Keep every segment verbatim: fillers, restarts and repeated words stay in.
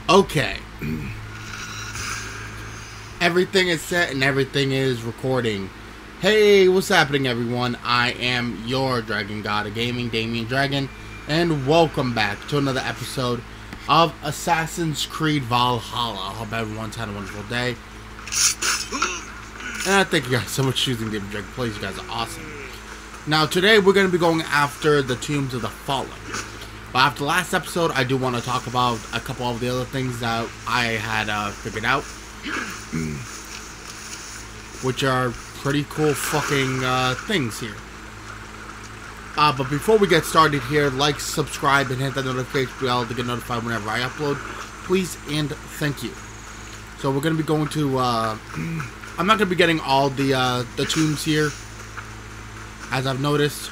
Okay. Everything is set and everything is recording. Hey, what's happening, everyone? I am your Dragon God of Gaming, Damien Dragon, and welcome back to another episode of Assassin's Creed Valhalla. I hope everyone's had a wonderful day. And I thank you guys so much for choosing Damien Dragon Plays. You guys are awesome. Now, today we're going to be going after the Tombs of the Fallen. But after the last episode, I do want to talk about a couple of the other things that I had uh, figured out. Which are pretty cool fucking uh, things here. Uh, but before we get started here, like, subscribe, and hit that notification bell to get notified whenever I upload. Please and thank you. So we're going to be going to... Uh, I'm not going to be getting all the, uh, the tombs here. As I've noticed.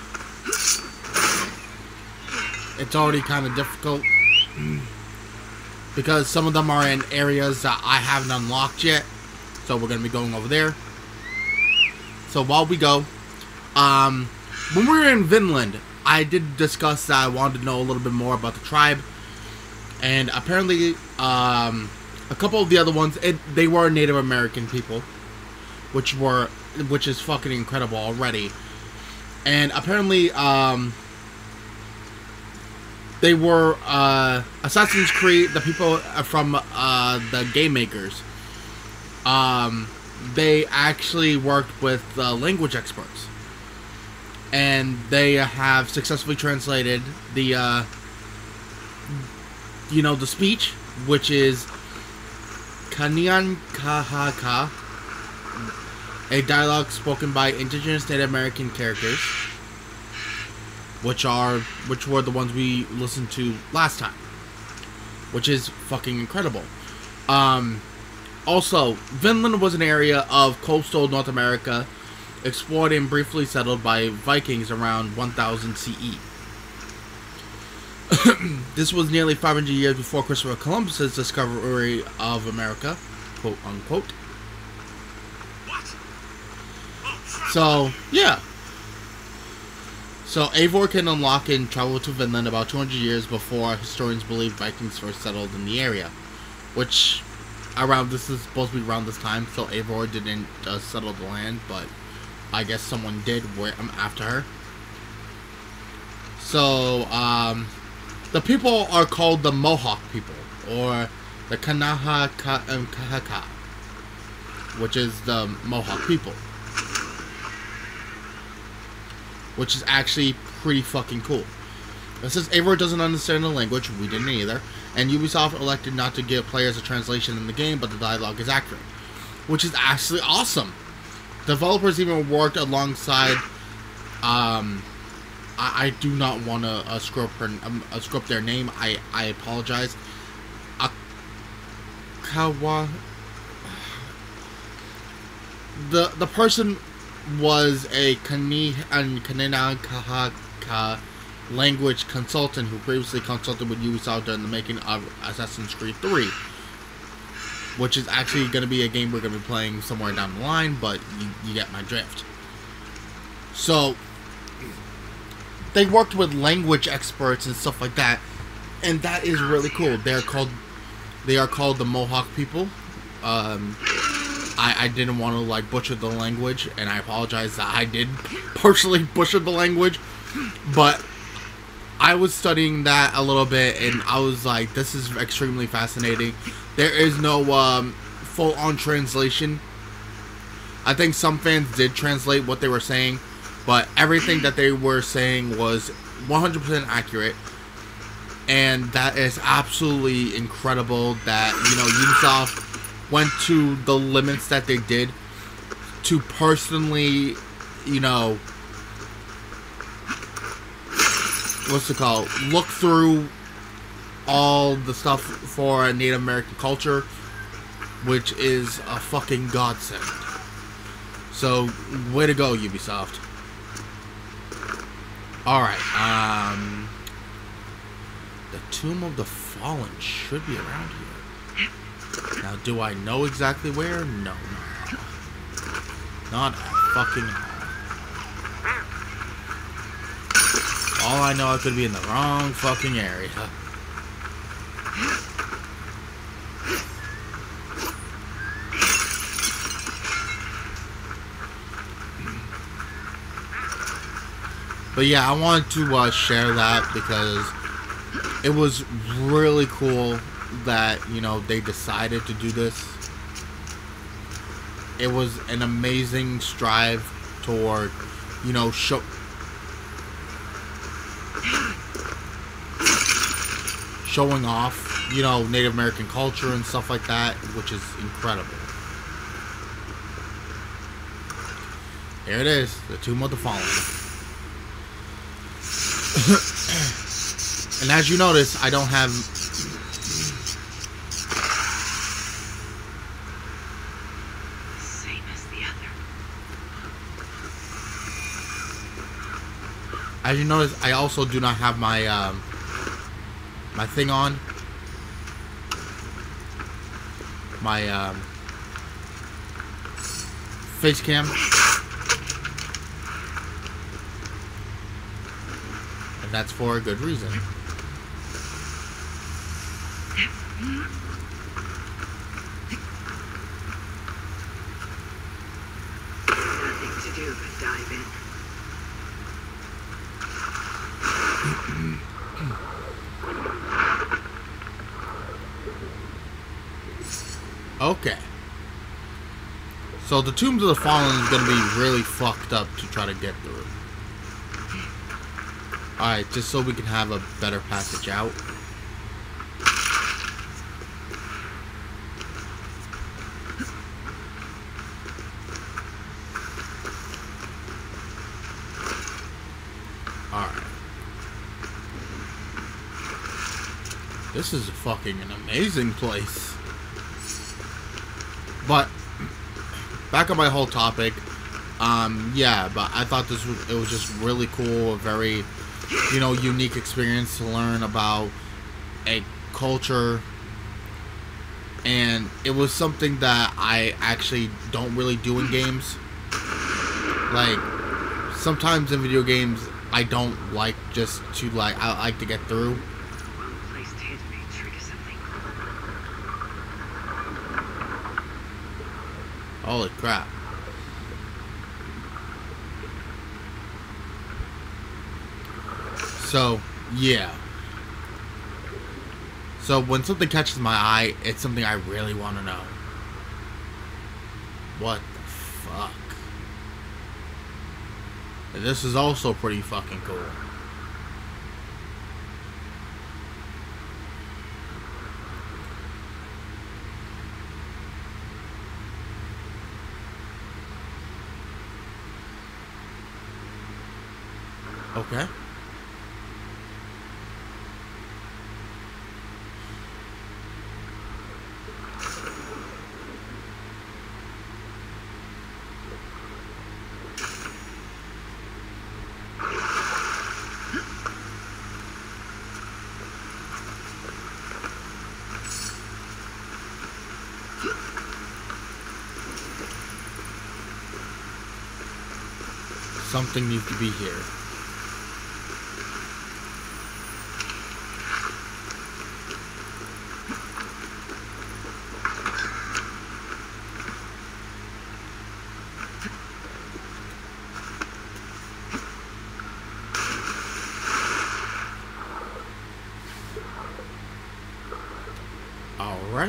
It's already kind of difficult. Because some of them are in areas that I haven't unlocked yet. So we're going to be going over there. So while we go, um, when we were in Vinland, I did discuss that I wanted to know a little bit more about the tribe. And apparently, um, a couple of the other ones, it, they were Native American people. Which were, which is fucking incredible already. And apparently, um... they were uh, Assassin's Creed, the people from uh, the game makers. Um, they actually worked with uh, language experts. And they have successfully translated the, uh, you know, the speech, which is Kanian Kahaka, a dialogue spoken by indigenous Native American characters. Which are, which were the ones we listened to last time. Which is fucking incredible. Um, also, Vinland was an area of coastal North America, explored and briefly settled by Vikings around one thousand C E. This was nearly five hundred years before Christopher Columbus's discovery of America, quote unquote. So, yeah. So, Eivor can unlock and travel to Vinland about two hundred years before historians believe Vikings first settled in the area. Which, around, this is supposed to be around this time, so Eivor didn't uh, settle the land, but I guess someone did where I'm after her. So, um, the people are called the Mohawk people, or the Kanahaka, which is the Mohawk people. Which is actually pretty fucking cool. It says Eivor doesn't understand the language, we didn't either, and Ubisoft elected not to give players a translation in the game, but the dialogue is accurate. Which is actually awesome. Developers even worked alongside, um, I, I do not want to uh, screw up her, um, uh, screw up their name, I, I apologize. Akawa, the, the person was a Kani and Kanenakahaka language consultant who previously consulted with Ubisoft during the making of Assassin's Creed three. Which is actually going to be a game we're going to be playing somewhere down the line, but you, you get my drift. So, they worked with language experts and stuff like that, and that is really cool. They're called, they are called the Mohawk people. Um... I, I didn't want to, like, butcher the language, and I apologize that I did partially butcher the language, but I was studying that a little bit, and I was like, this is extremely fascinating. There is no um, full-on translation. I think some fans did translate what they were saying, but everything that they were saying was one hundred percent accurate, and that is absolutely incredible that, you know, Ubisoft went to the limits that they did to personally, you know, what's it called? Look through all the stuff for a Native American culture, which is a fucking godsend. So, way to go, Ubisoft. Alright, um... the Tomb of the Fallen should be around here. Now, do I know exactly where? No, no. Not fucking all. All I know, I could be in the wrong fucking area. But yeah, I wanted to uh, share that because it was really cool that, you know, they decided to do this. It was an amazing strive toward, you know, show showing off, you know, Native American culture and stuff like that, which is incredible. There it is, the Tomb of the Fallen. And as you notice, I don't have... Same as the other. As you notice, I also do not have my, um, my thing on. My, um, face cam. And that's for a good reason. Nothing to do but dive in. Okay. So the Tombs of the Fallen is going to be really fucked up to try to get through. Alright, just so we can have a better passage out. Alright. This is fucking an amazing place. But, back on my whole topic, um, yeah, but I thought this was, it was just really cool, a very, you know, unique experience to learn about a culture, and it was something that I actually don't really do in games. Like, sometimes in video games, I don't like just to, like, I like to get through. Well-placed hit may trigger something. Holy crap. So, yeah. So, when something catches my eye, it's something I really want to know. What the fuck? And this is also pretty fucking cool. Okay. Something needs to be here. All right.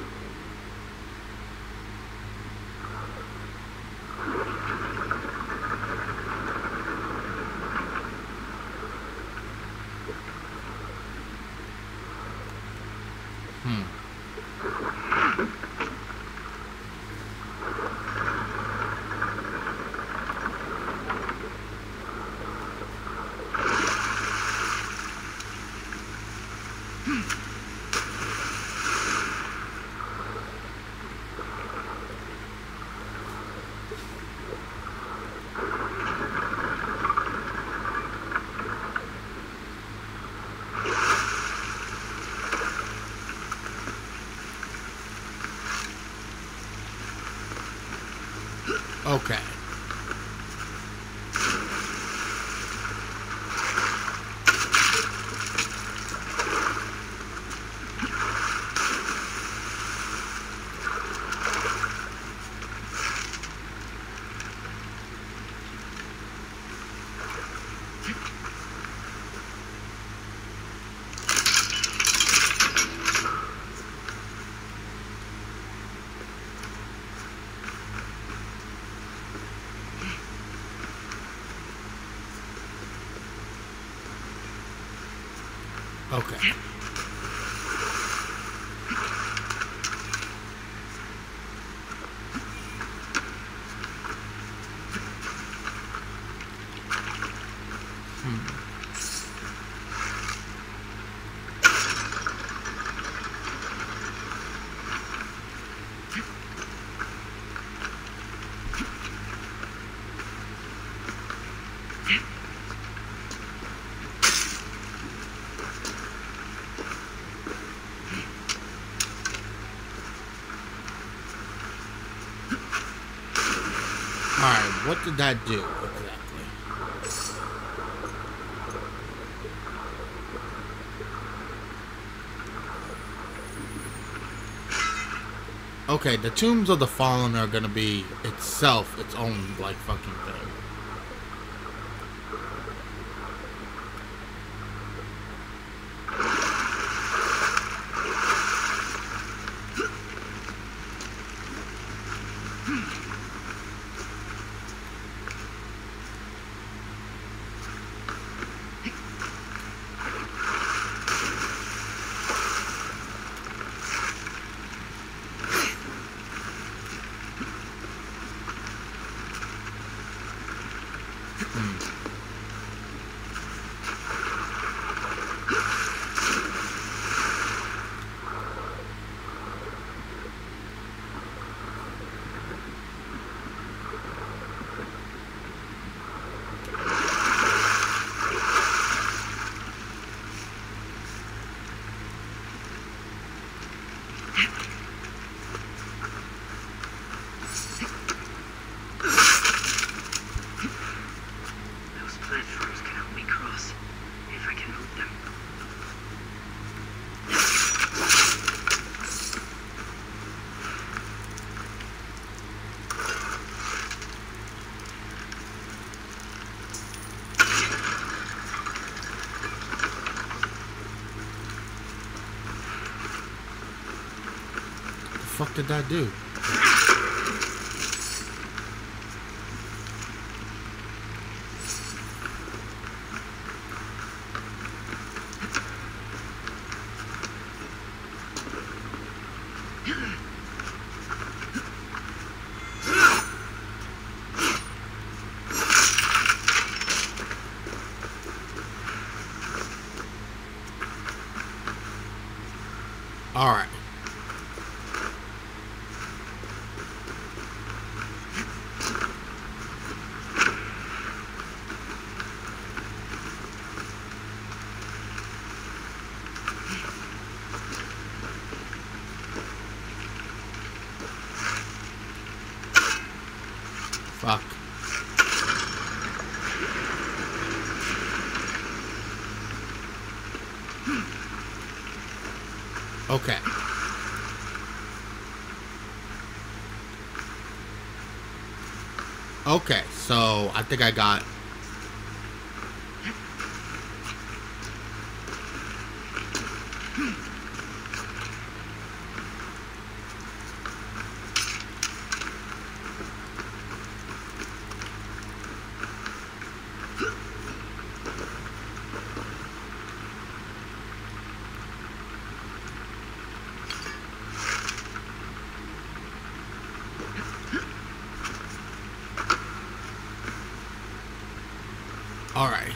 Hmm. Okay. Okay. Alright, what did that do exactly? Okay, the Tombs of the Fallen are gonna be itself its own, like, fucking thing. Those platforms can help me cross, if I can move them. The fuck did that do? Alright. Fuck. Okay. Okay, so I think I got... Alright.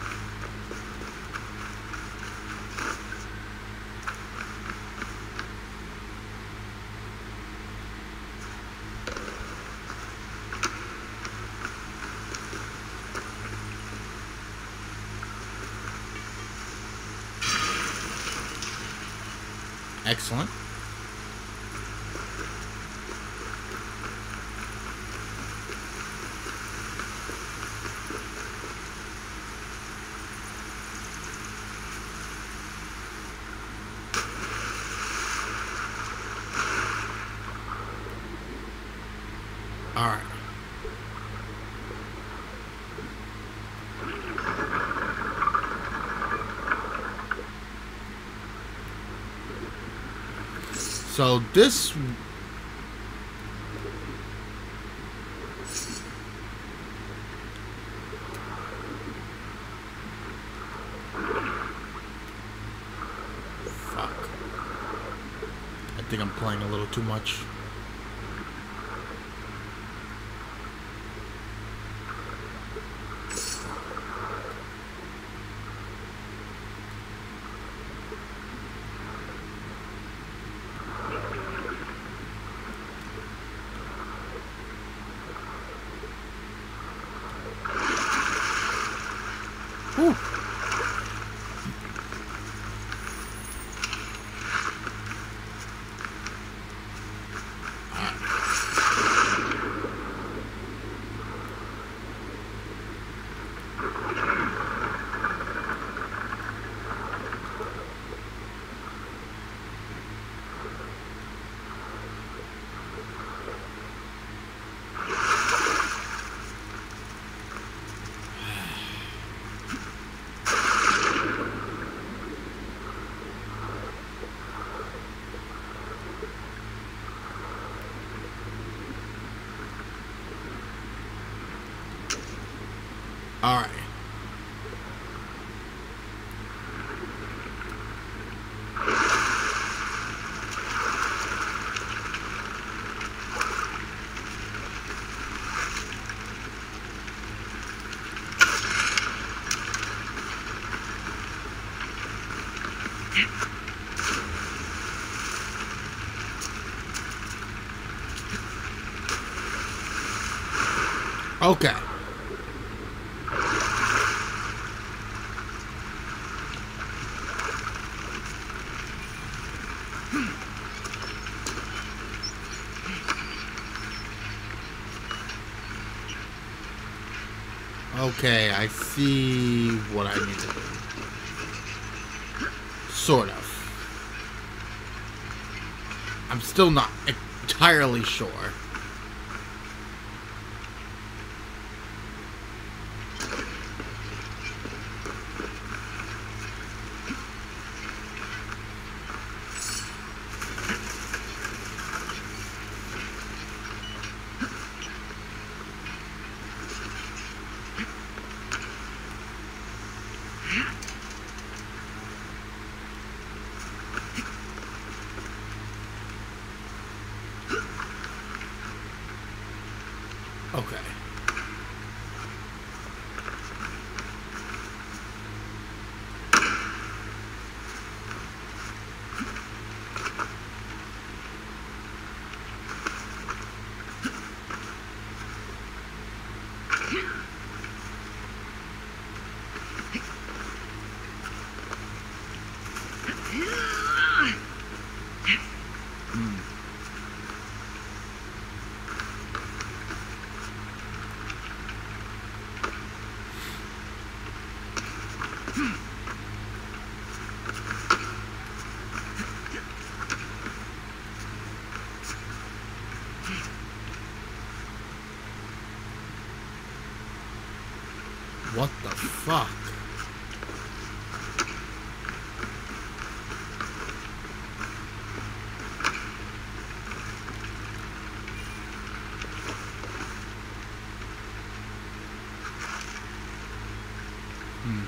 Excellent. Alright. So this... think I'm playing a little too much. Whew. All right. Okay. Okay, I see what I need to do. Sort of. I'm still not entirely sure. Okay. What the fuck? Hmm.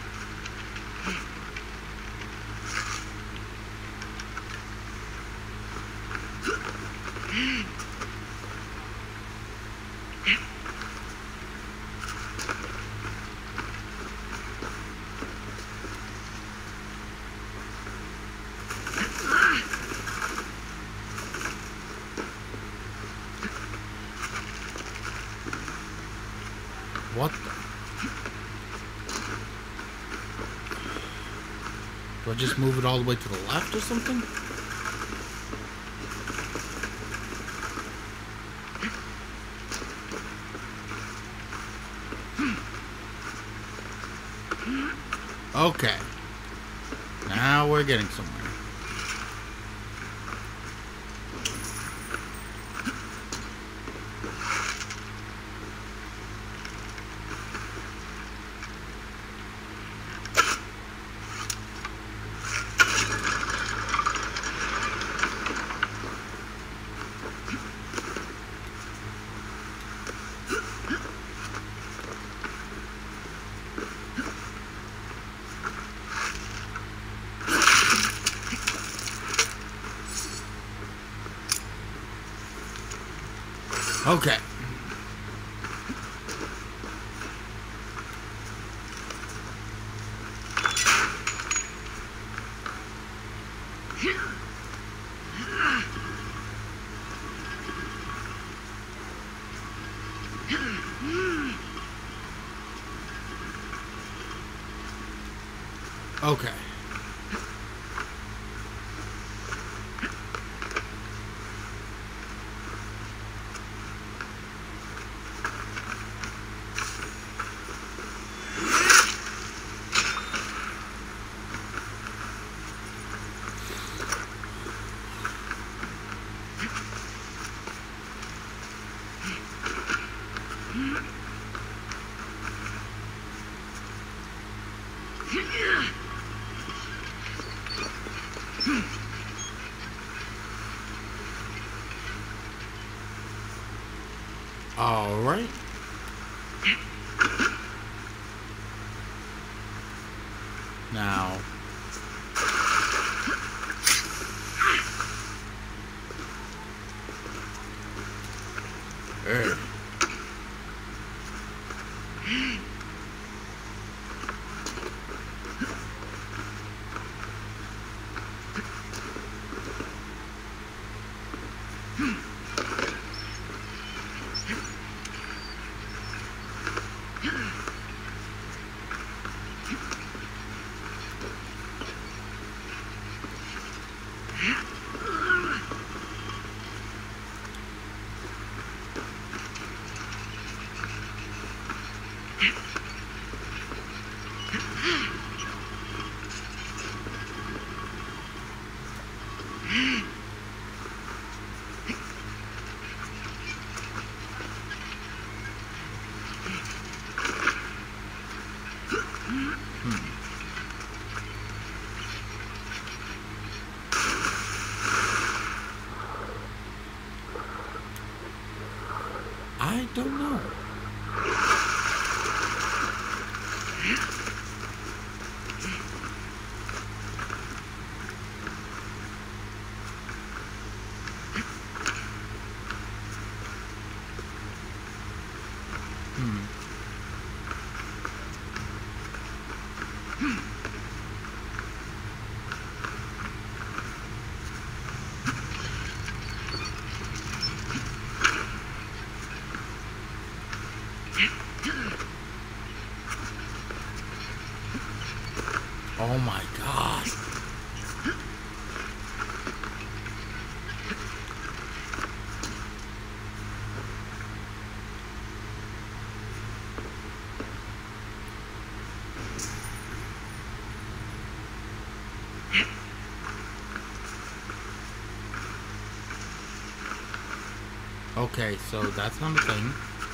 What the? Do I just move it all the way to the left or something? Okay. Now we're getting somewhere. Okay. Okay. All right. Now. Hey. I don't know. Hmm. Oh my God. Okay, so that's not a thing.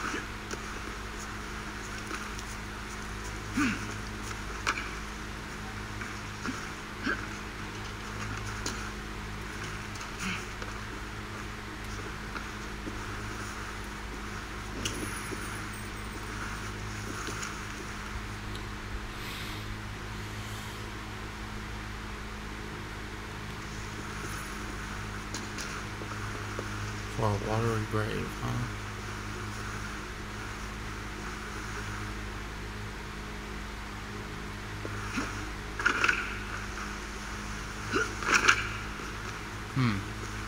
For a watery grave, huh? Hmm.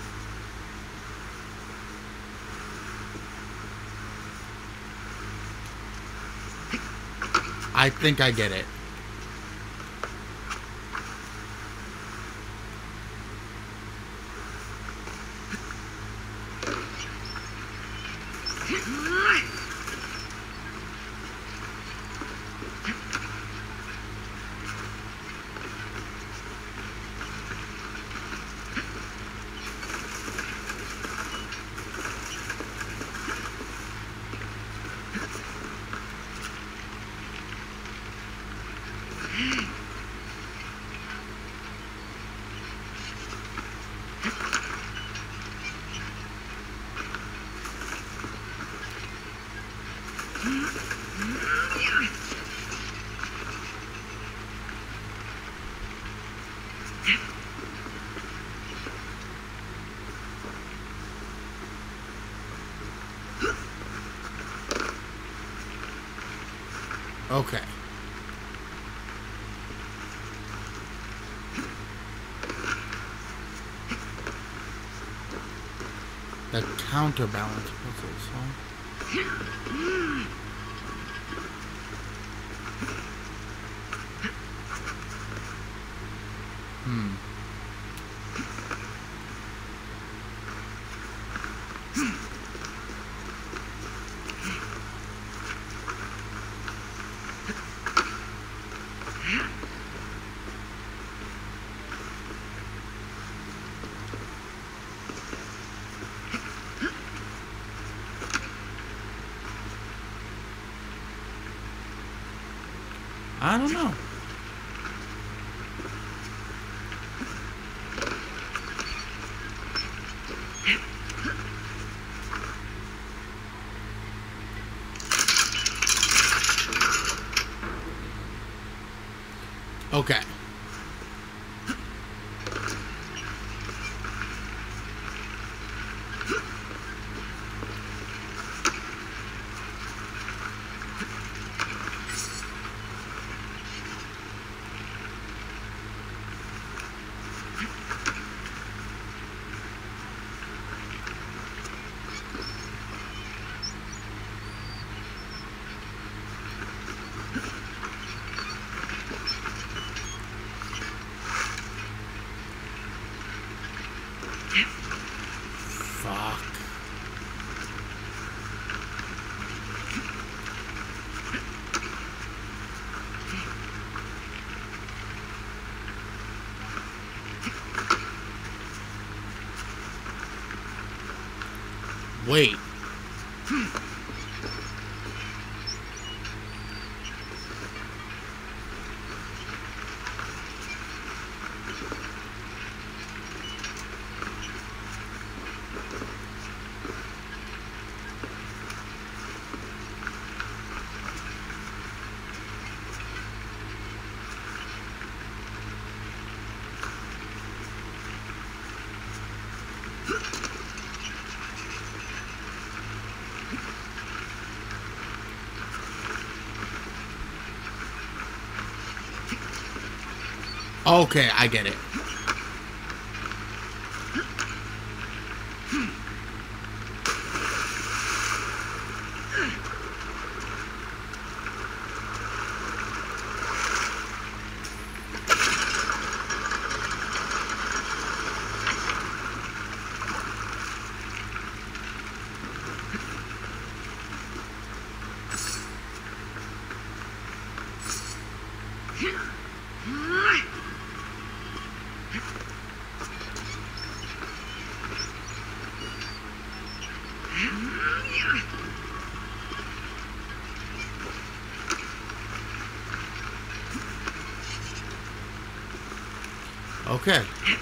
I think I get it. Okay. The counterbalance puzzles, huh? Hmm. I don't know. Okay. Fuck. Wait. Okay, I get it. Okay.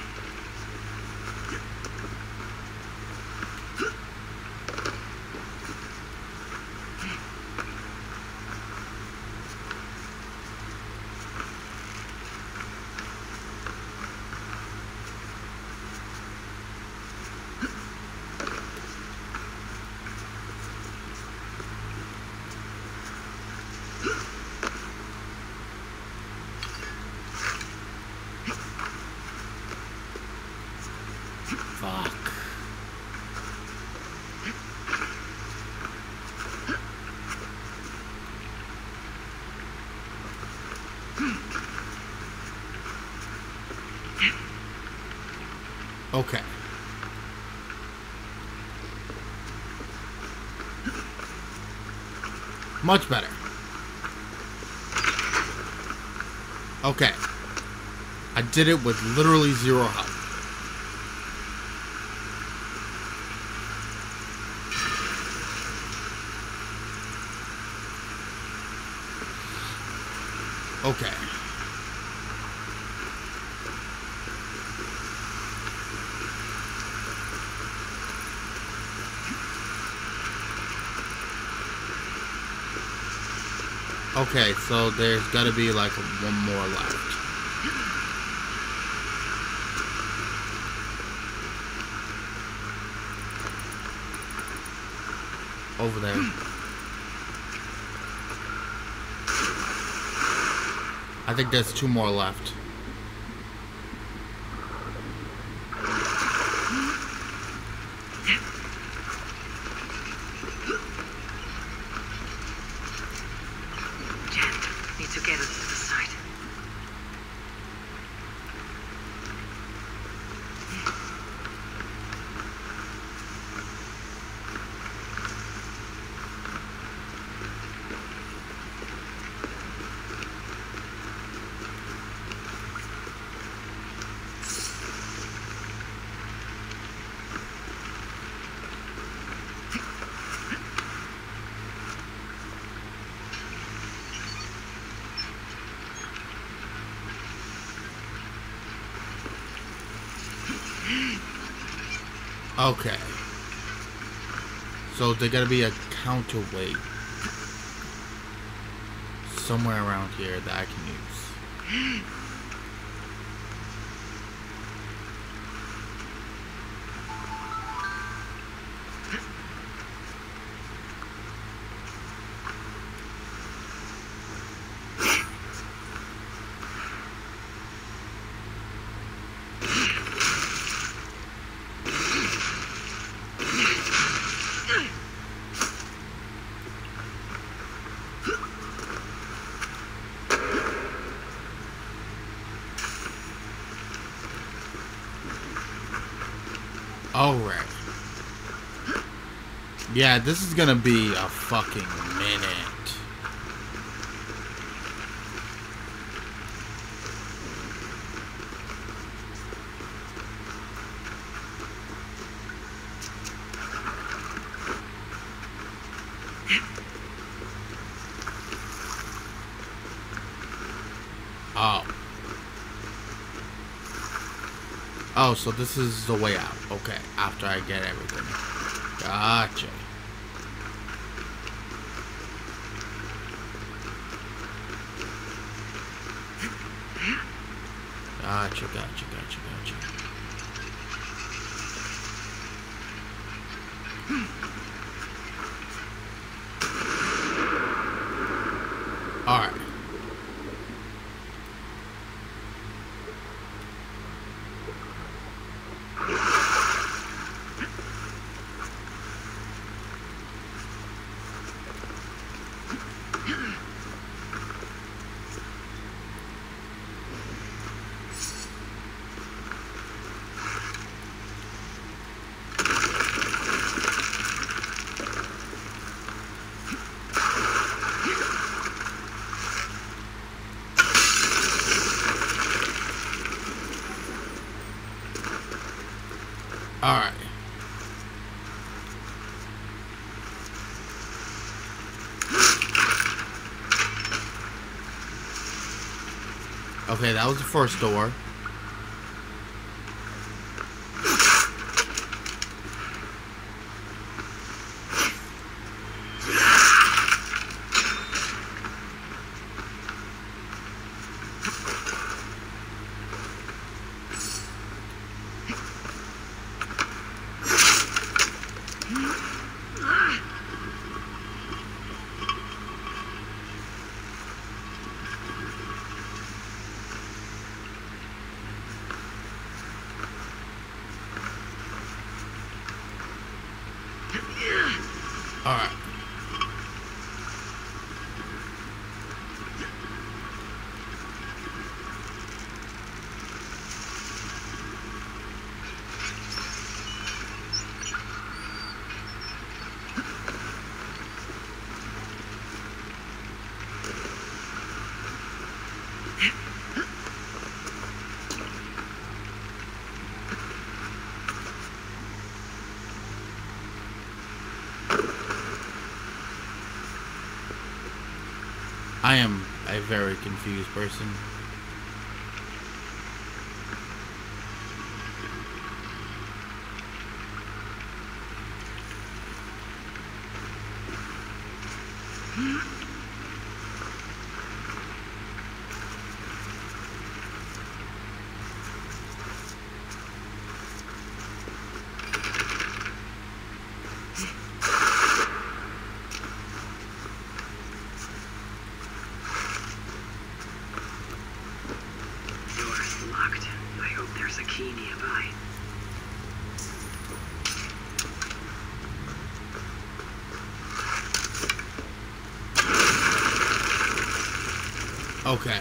Fuck. Okay. Much better. Okay. I did it with literally zero help. Okay. Okay, so there's gotta be like one more left. Over there. I think there's two more left. Jen, need to get us to the side. Okay. So there gotta be a counterweight somewhere around here that I can use. Alright. Yeah, this is gonna be a fucking minute. Oh. Oh, so this is the way out. Okay, after I get everything. Gotcha. Gotcha, gotcha, gotcha, gotcha. Alright. Alright. Okay, that was the first door. Alright. I am a very confused person. Okay.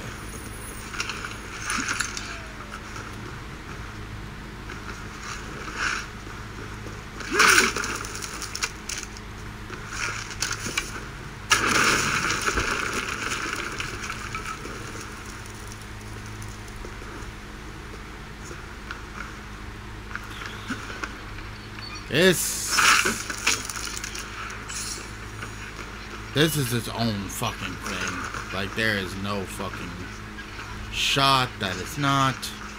This This is its own fucking thing. Like, there is no fucking shot that it's not.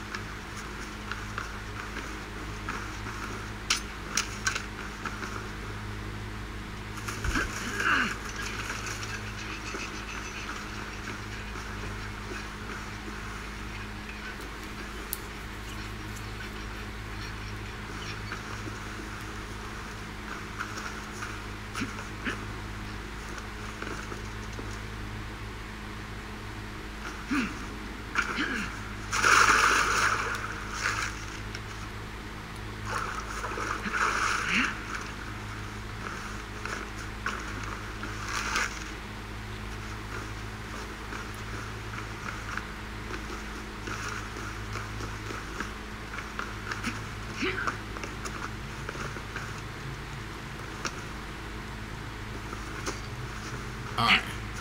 Alright.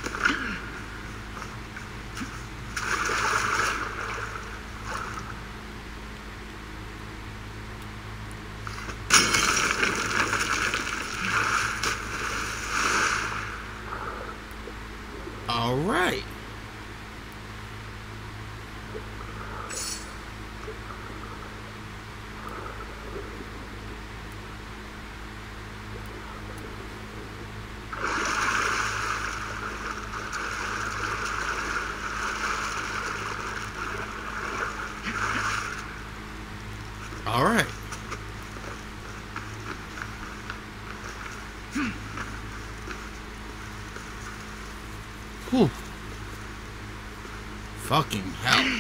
Alright. Alright. Whew. Fucking hell.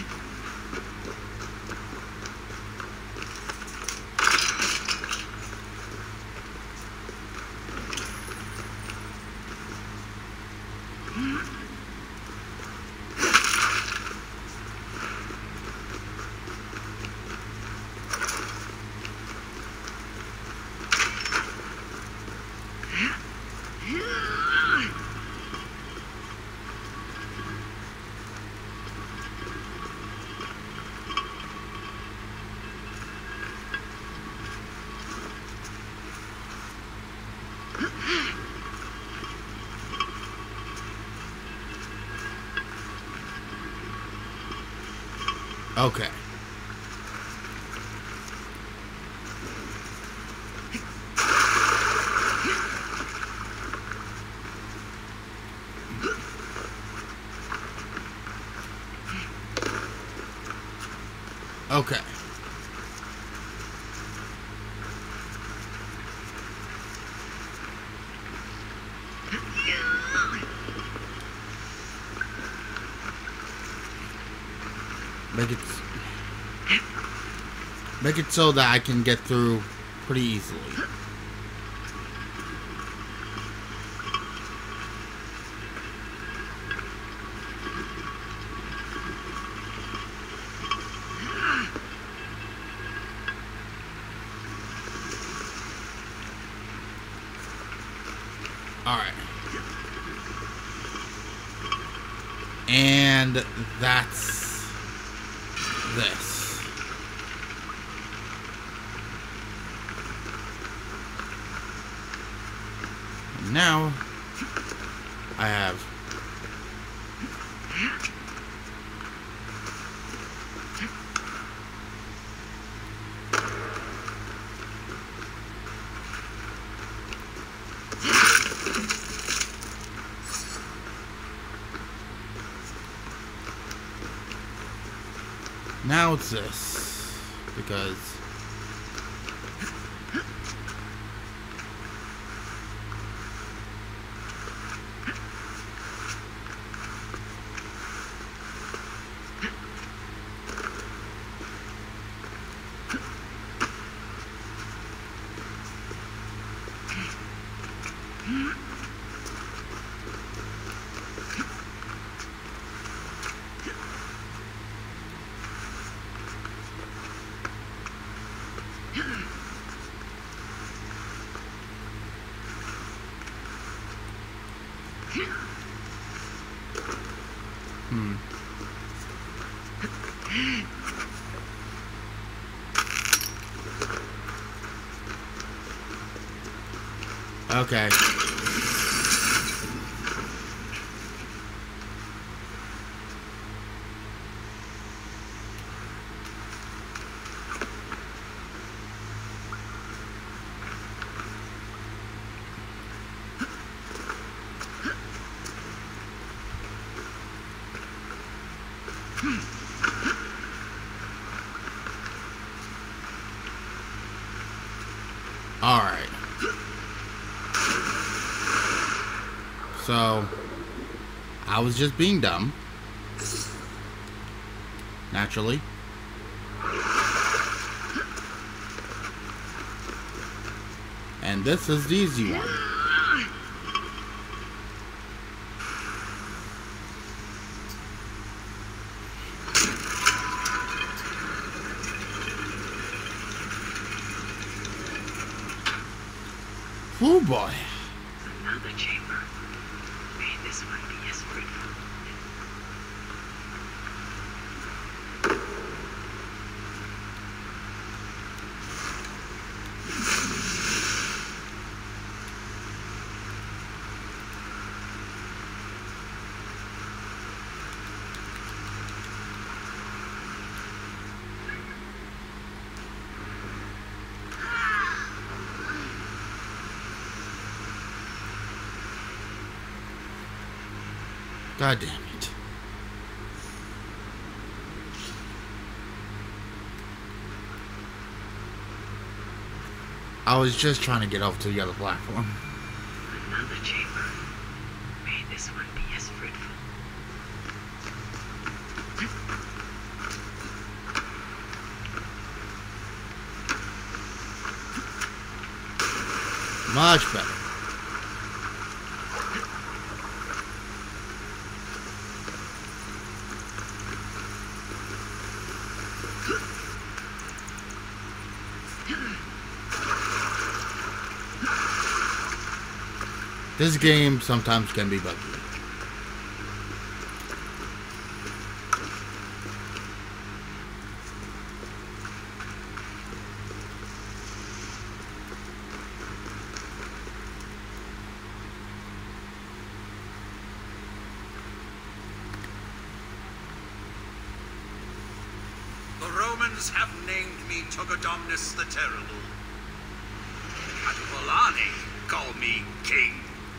Okay. Okay. Make it make it so that I can get through pretty easily. Alright. And that's this. And now I have Now it's this, because Okay. Alright. So, I was just being dumb. Naturally. And this is the easy one. Oh boy. Another chamber. May this one be as fruitful. God damn it. I was just trying to get over to the other platform. Another chamber. May this one be as fruitful. Much better. This game sometimes can be buggy. The Romans have named me Togodomnus the Terrible. And Polani call me King.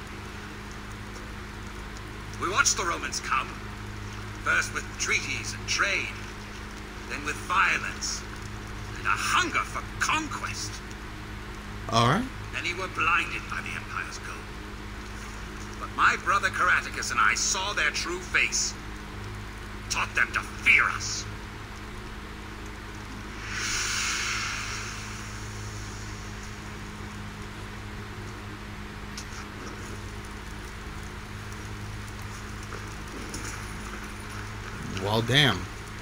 We watched the Romans come, first with treaties and trade, then with violence, and a hunger for conquest. Alright. Many were blinded by the Empire's gold. But my brother Karaticus and I saw their true face, taught them to fear us. Well, damn.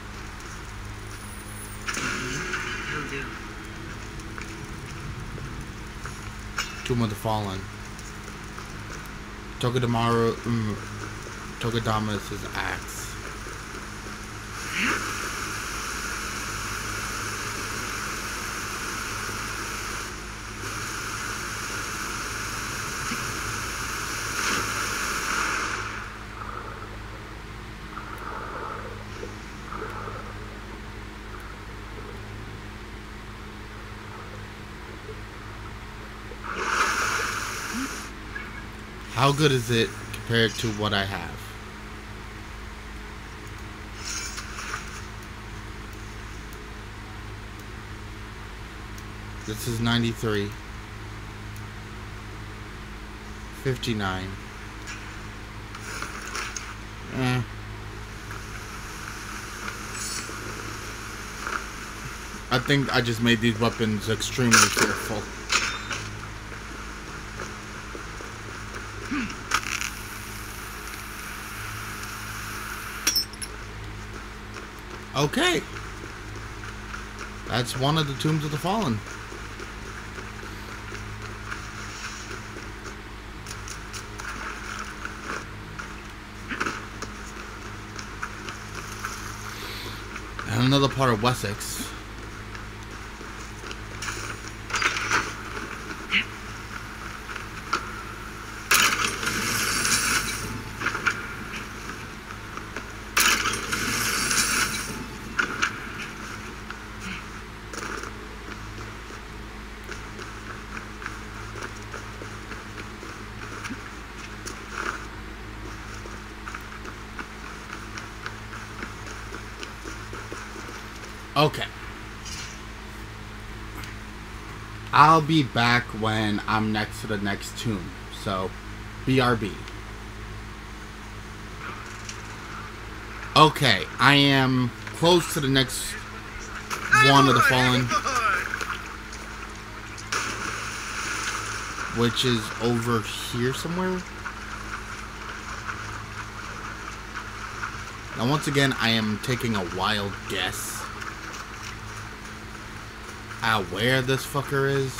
Will do. Tomb of the Fallen. Togodamaru, um, Togodamus' axe. How good is it compared to what I have? This is ninety-three. fifty-nine. Eh. I think I just made these weapons extremely fearful. Okay. That's one of the Tombs of the Fallen. And another part of Wessex. Okay. I'll be back when I'm next to the next tomb. So, B R B. Okay, I am close to the next one of the fallen, which is over here somewhere. Now, once again, I am taking a wild guess at where this fucker is.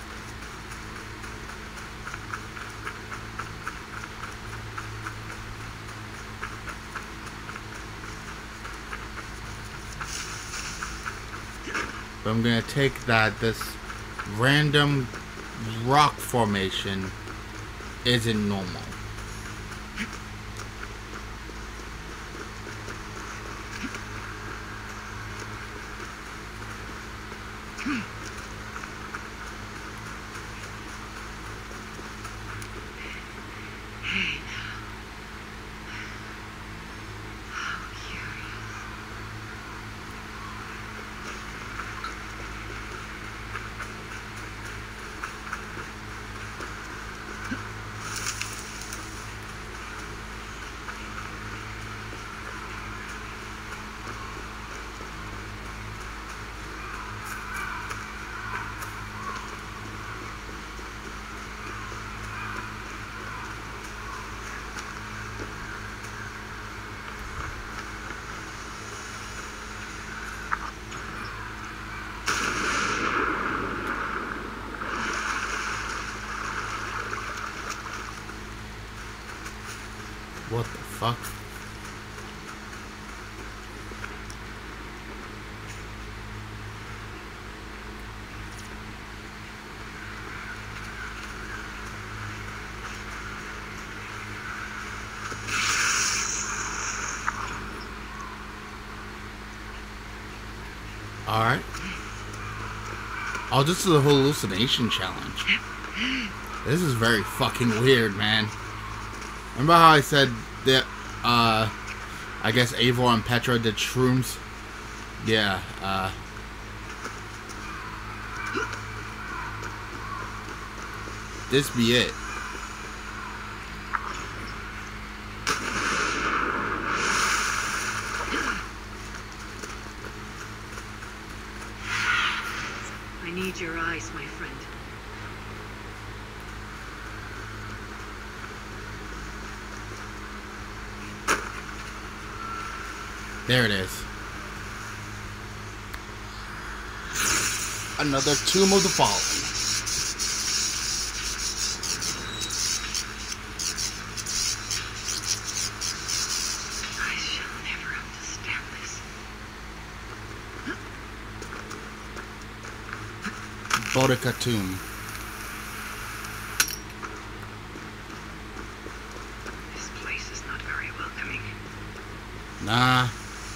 But I'm gonna take that this random rock formation isn't normal. What the fuck? Alright. Oh, this is a hallucination challenge. This is very fucking weird, man. Remember how I said that, uh, I guess Eivor and Petra did shrooms? Yeah, uh... this be it. I need your eyes, my friend. There it is. Another Tomb of the Fallen. I shall never understand this. Boudica Tomb. This place is not very welcoming. Nah.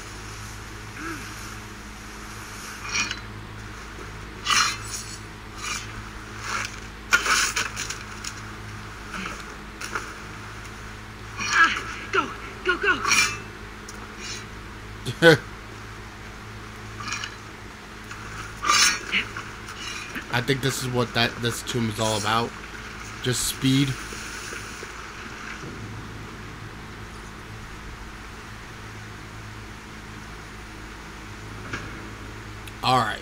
I think this is what that this tomb is all about. Just speed. All right.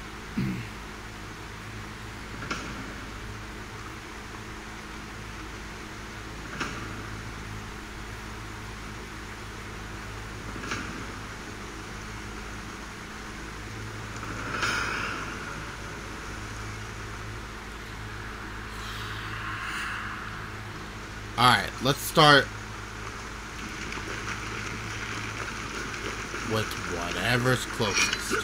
Alright, let's start with whatever's closest.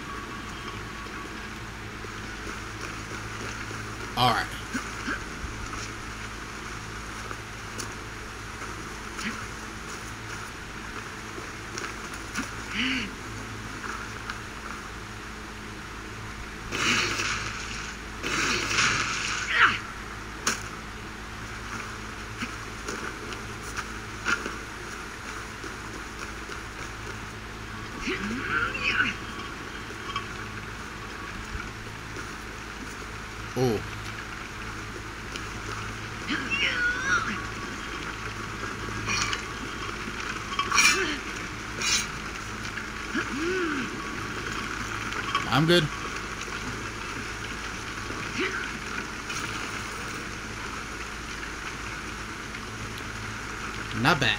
Alright. Oh. I'm good. Not bad.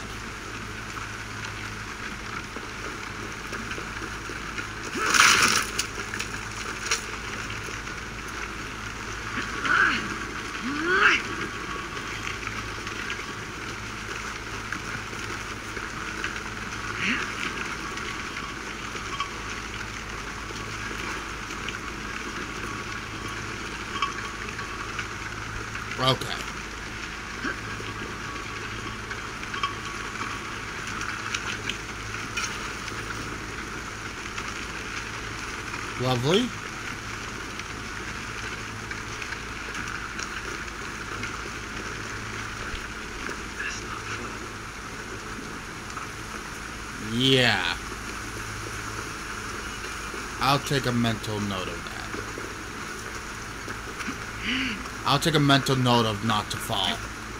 Okay. Lovely. That's not fun. Yeah. I'll take a mental note of that. I'll take a mental note of not to fall.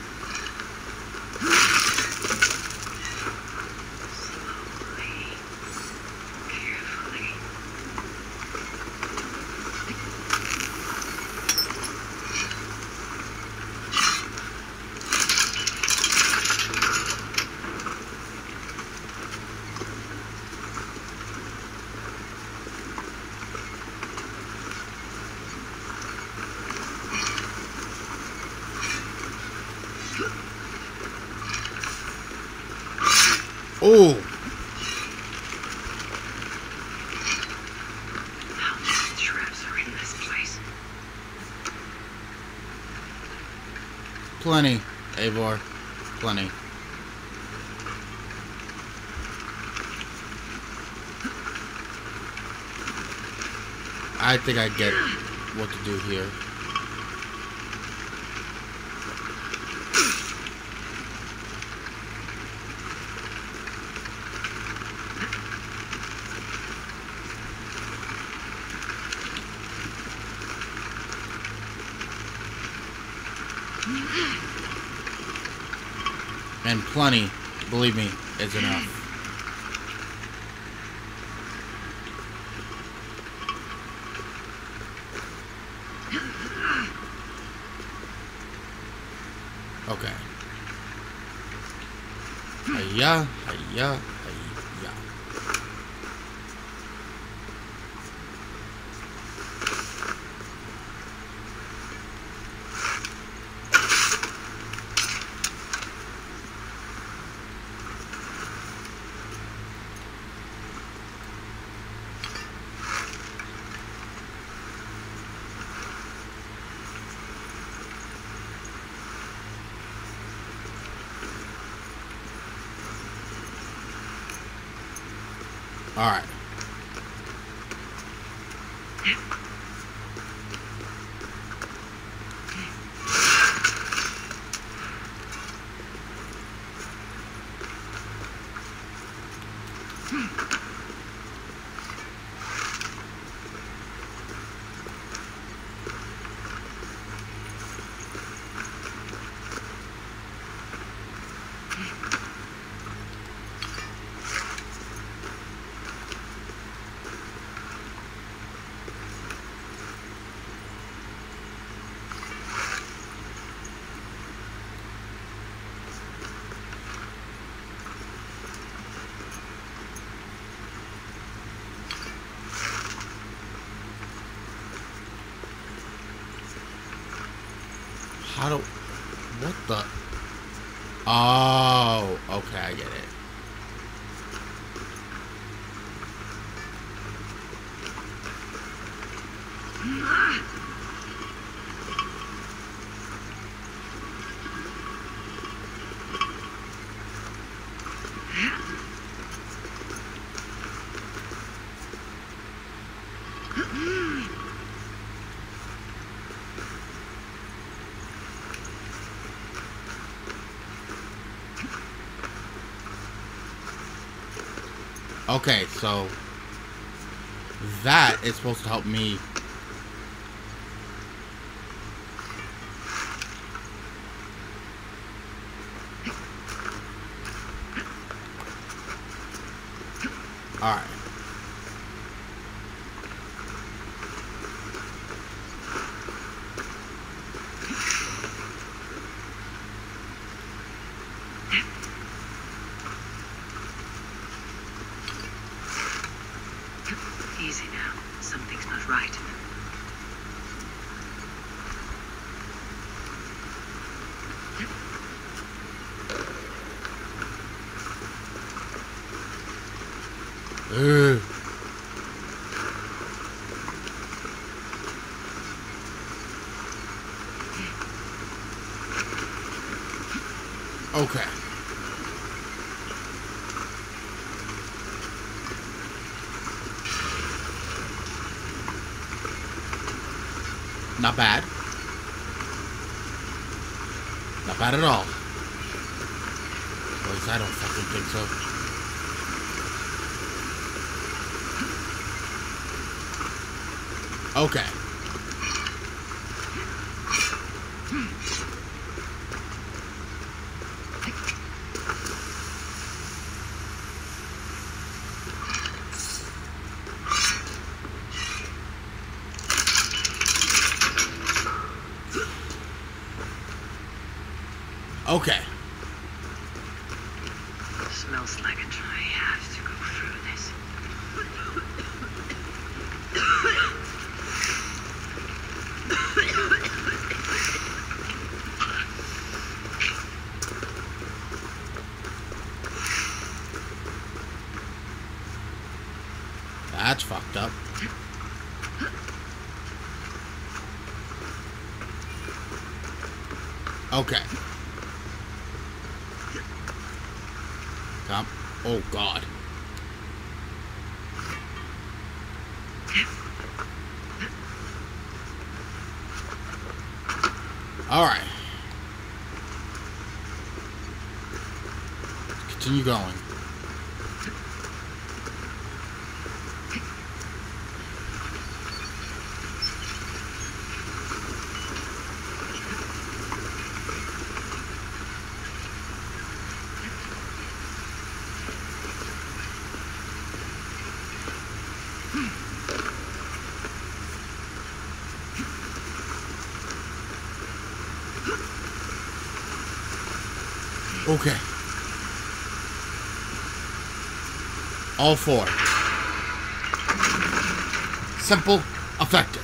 Slowly. Carefully. Oh. How many traps are in this place? Plenty, Eivor. Plenty. I think I get what to do here. And plenty, believe me, is enough. Okay. Hiya, hiya, hiya. All right. How do... What the... Oh, okay, I get it. Okay, so That is supposed to help me. Alright. Easy now. Something's not right. Ugh. Okay. Not bad. Not bad at all. At least I don't fucking think so. Okay. Okay. Smells like a try. I have to go through this. That's fucked up. Okay. Come. Oh, God. Alright. Continue going. Okay. All four. Simple, effective.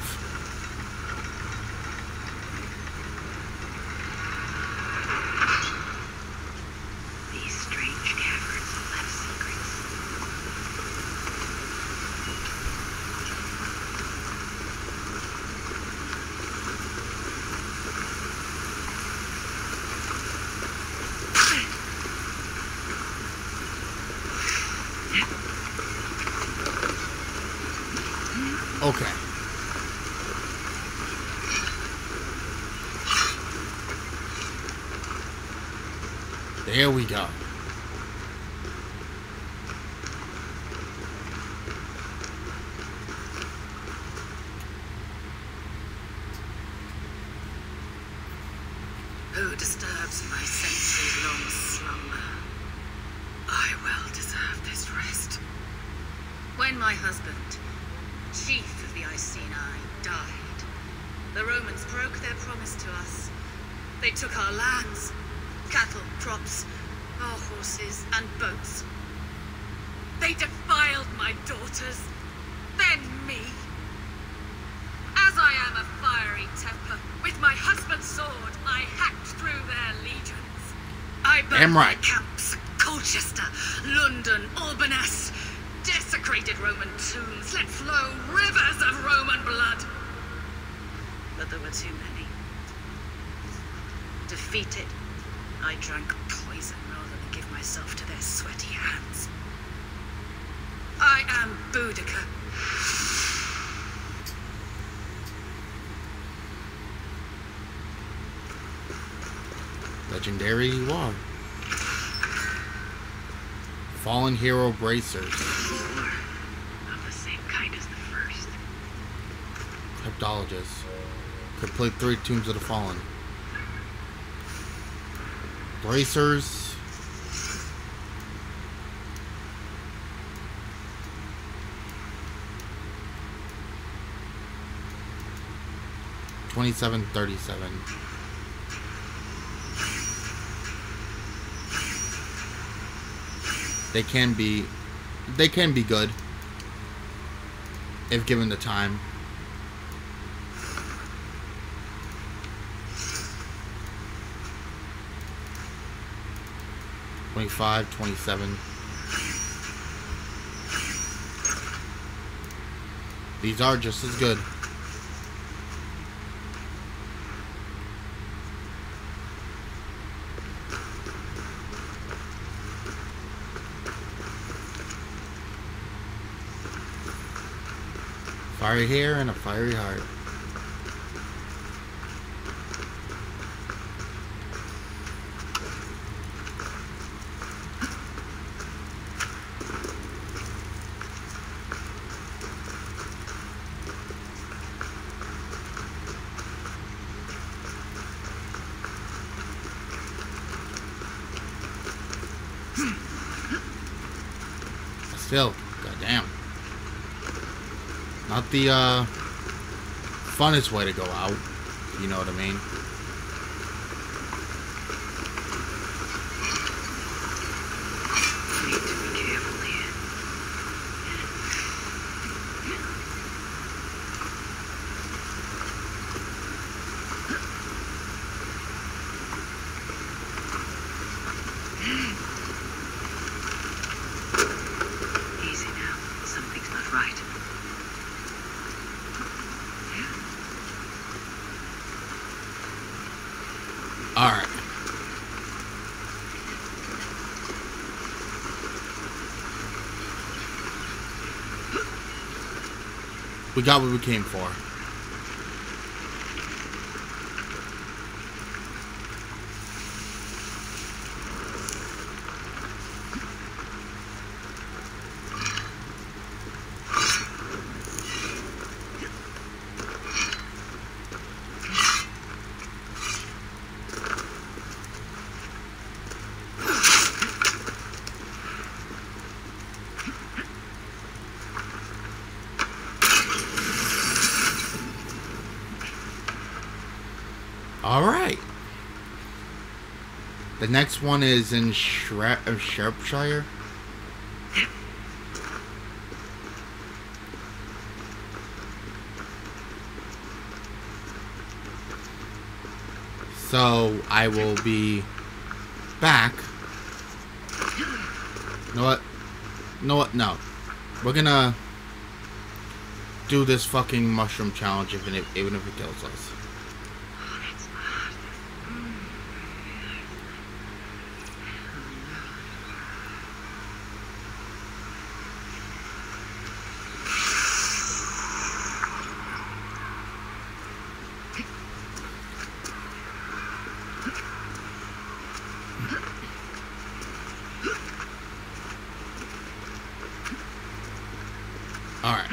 These strange caverns all have secrets. Okay. There we go. Who disturbs my century-long slumber? I well deserve this rest. When my husband, chief of the Iceni, died, the Romans broke their promise to us. They took our lands, cattle, crops, our horses, and boats. They defiled my daughters, then me. As I am a fiery temper, with my husband's sword, I hacked through their legions. I burned Damn right. their camps, Colchester, London, Albanese, desecrated Roman tombs, let flow rivers of Roman blood. But there were too many. Defeated, I drank poison rather than give myself to their sweaty hands. I am Boudica. Legendary you are. Fallen hero bracers. More of the same kind as the Cryptologist. Complete three Tombs of the Fallen. Bracers. Twenty-seven thirty-seven. They can be, they can be good if given the time. Twenty-five, twenty-seven. These are just as good. Fiery hair and a fiery heart. Still, goddamn. Not the uh, funnest way to go out, you know what I mean? Need to be careful here. Easy now. Something's not right. Alright. We got what we came for. Alright. The next one is in Shre uh, Shropshire. So, I will be back. You know what? You know what? No. We're gonna do this fucking mushroom challenge even if, even if it kills us. Alright.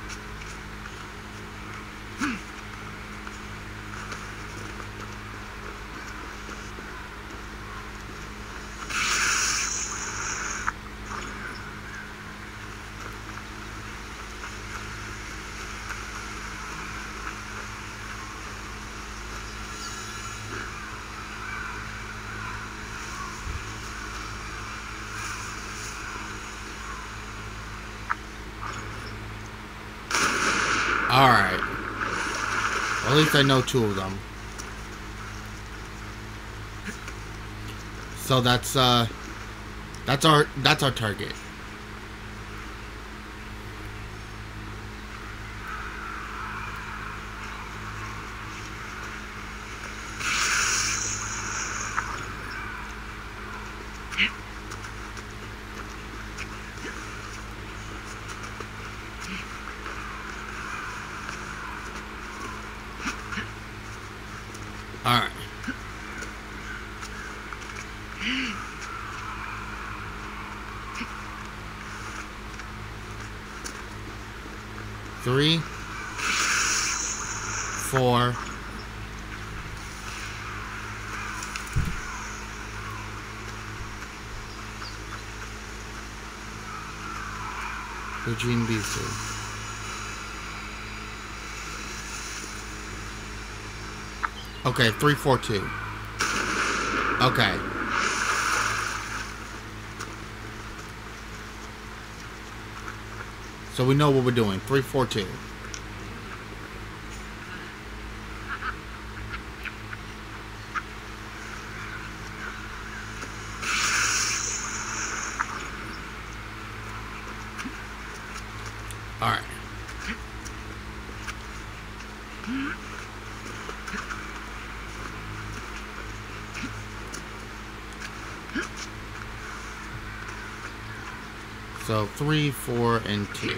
Alright. Well, at least I know two of them. So that's uh that's our that's our target. Alright. Three. four. Eugene B C. Okay, three four two. Okay. So we know what we're doing. three four two. Alright. So three, four, and two.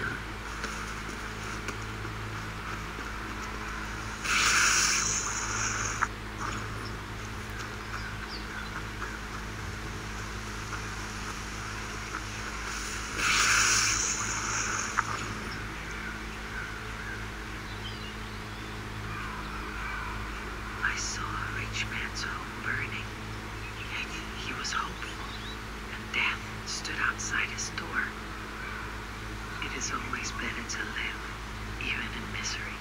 I saw a rich man's home burning, yet he was hopeful, and death stood outside his door. It is always better to live, even in misery.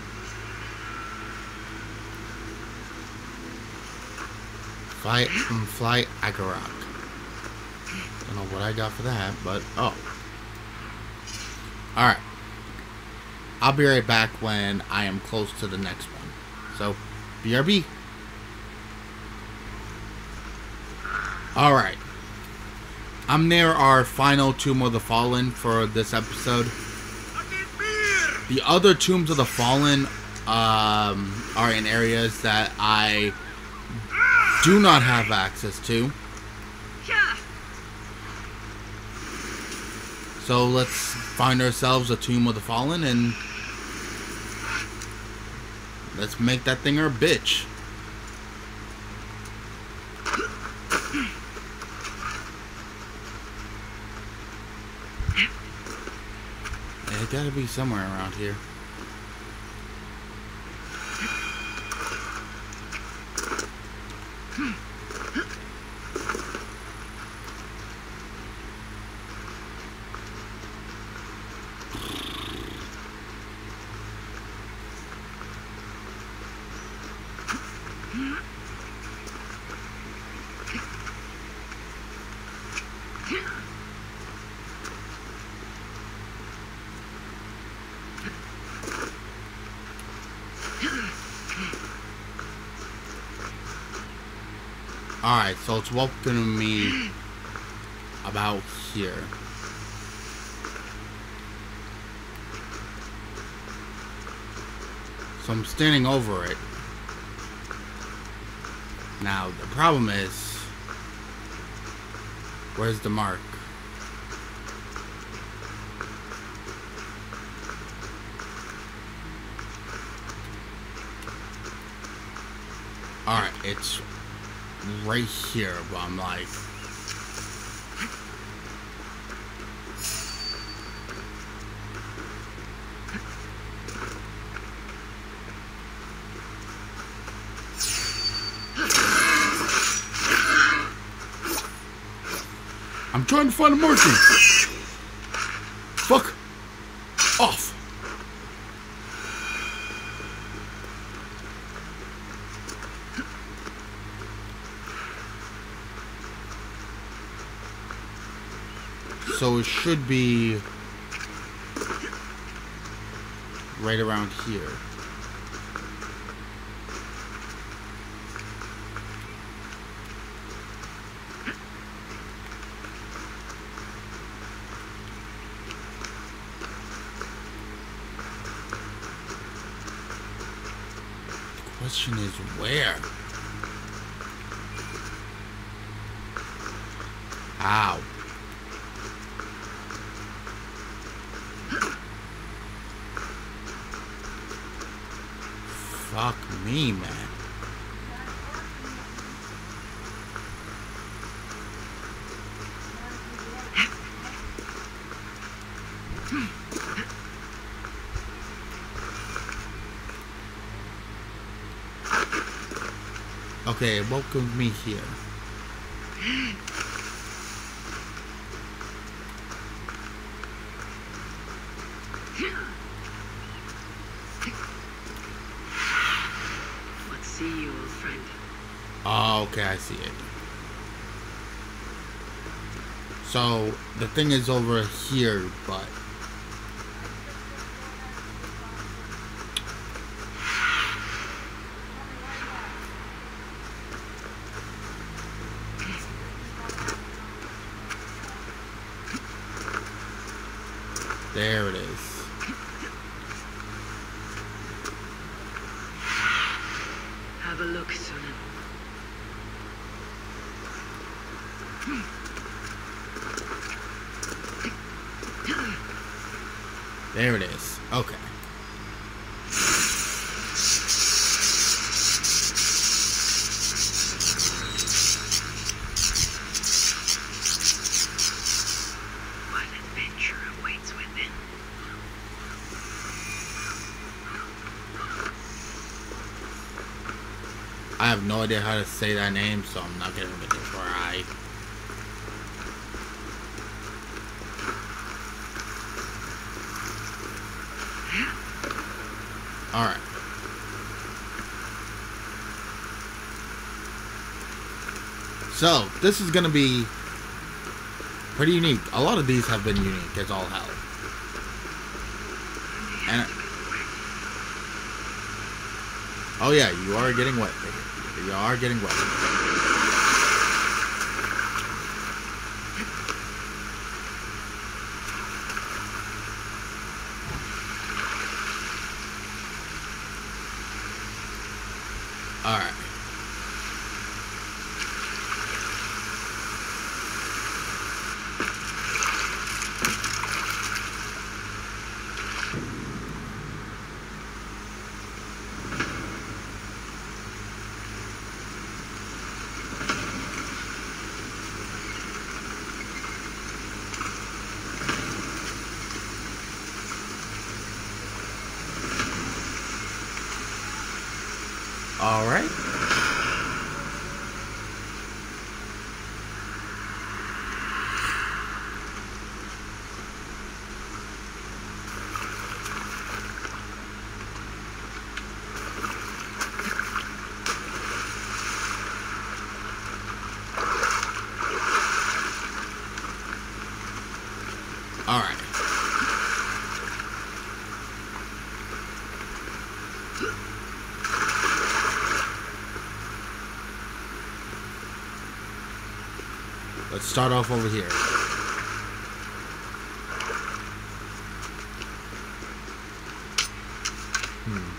Fly, mm, fly Agarok. Don't know what I got for that, but oh. Alright. I'll be right back when I am close to the next one. So, B R B. Alright. I'm near our final Tomb of the Fallen for this episode. The other Tombs of the Fallen um, are in areas that I do not have access to. So let's find ourselves a Tomb of the Fallen and let's make that thing our bitch. It gotta be somewhere around here. Alright, so it's welcoming me about here. So I'm standing over it. Now, the problem is, where's the mark? Alright, it's right here, but I'm like, I'm trying to find a merchant. Fuck off. So it should be right around here. The question is where? Ow. Fuck me, man. Okay, it welcomed me here. What see you, old friend? Oh, okay, I see it. So, the thing is over here, but... There it is. Have a look, Sunan. There it is. Okay. What adventure awaits within? I have no idea how to say that name, so I'm not gonna give it a try. Alright. So, this is gonna be pretty unique. A lot of these have been unique as all hell. And oh yeah, you are getting wet. You are getting wet. Alright. Alright. Alright. Let's start off over here. Hmm.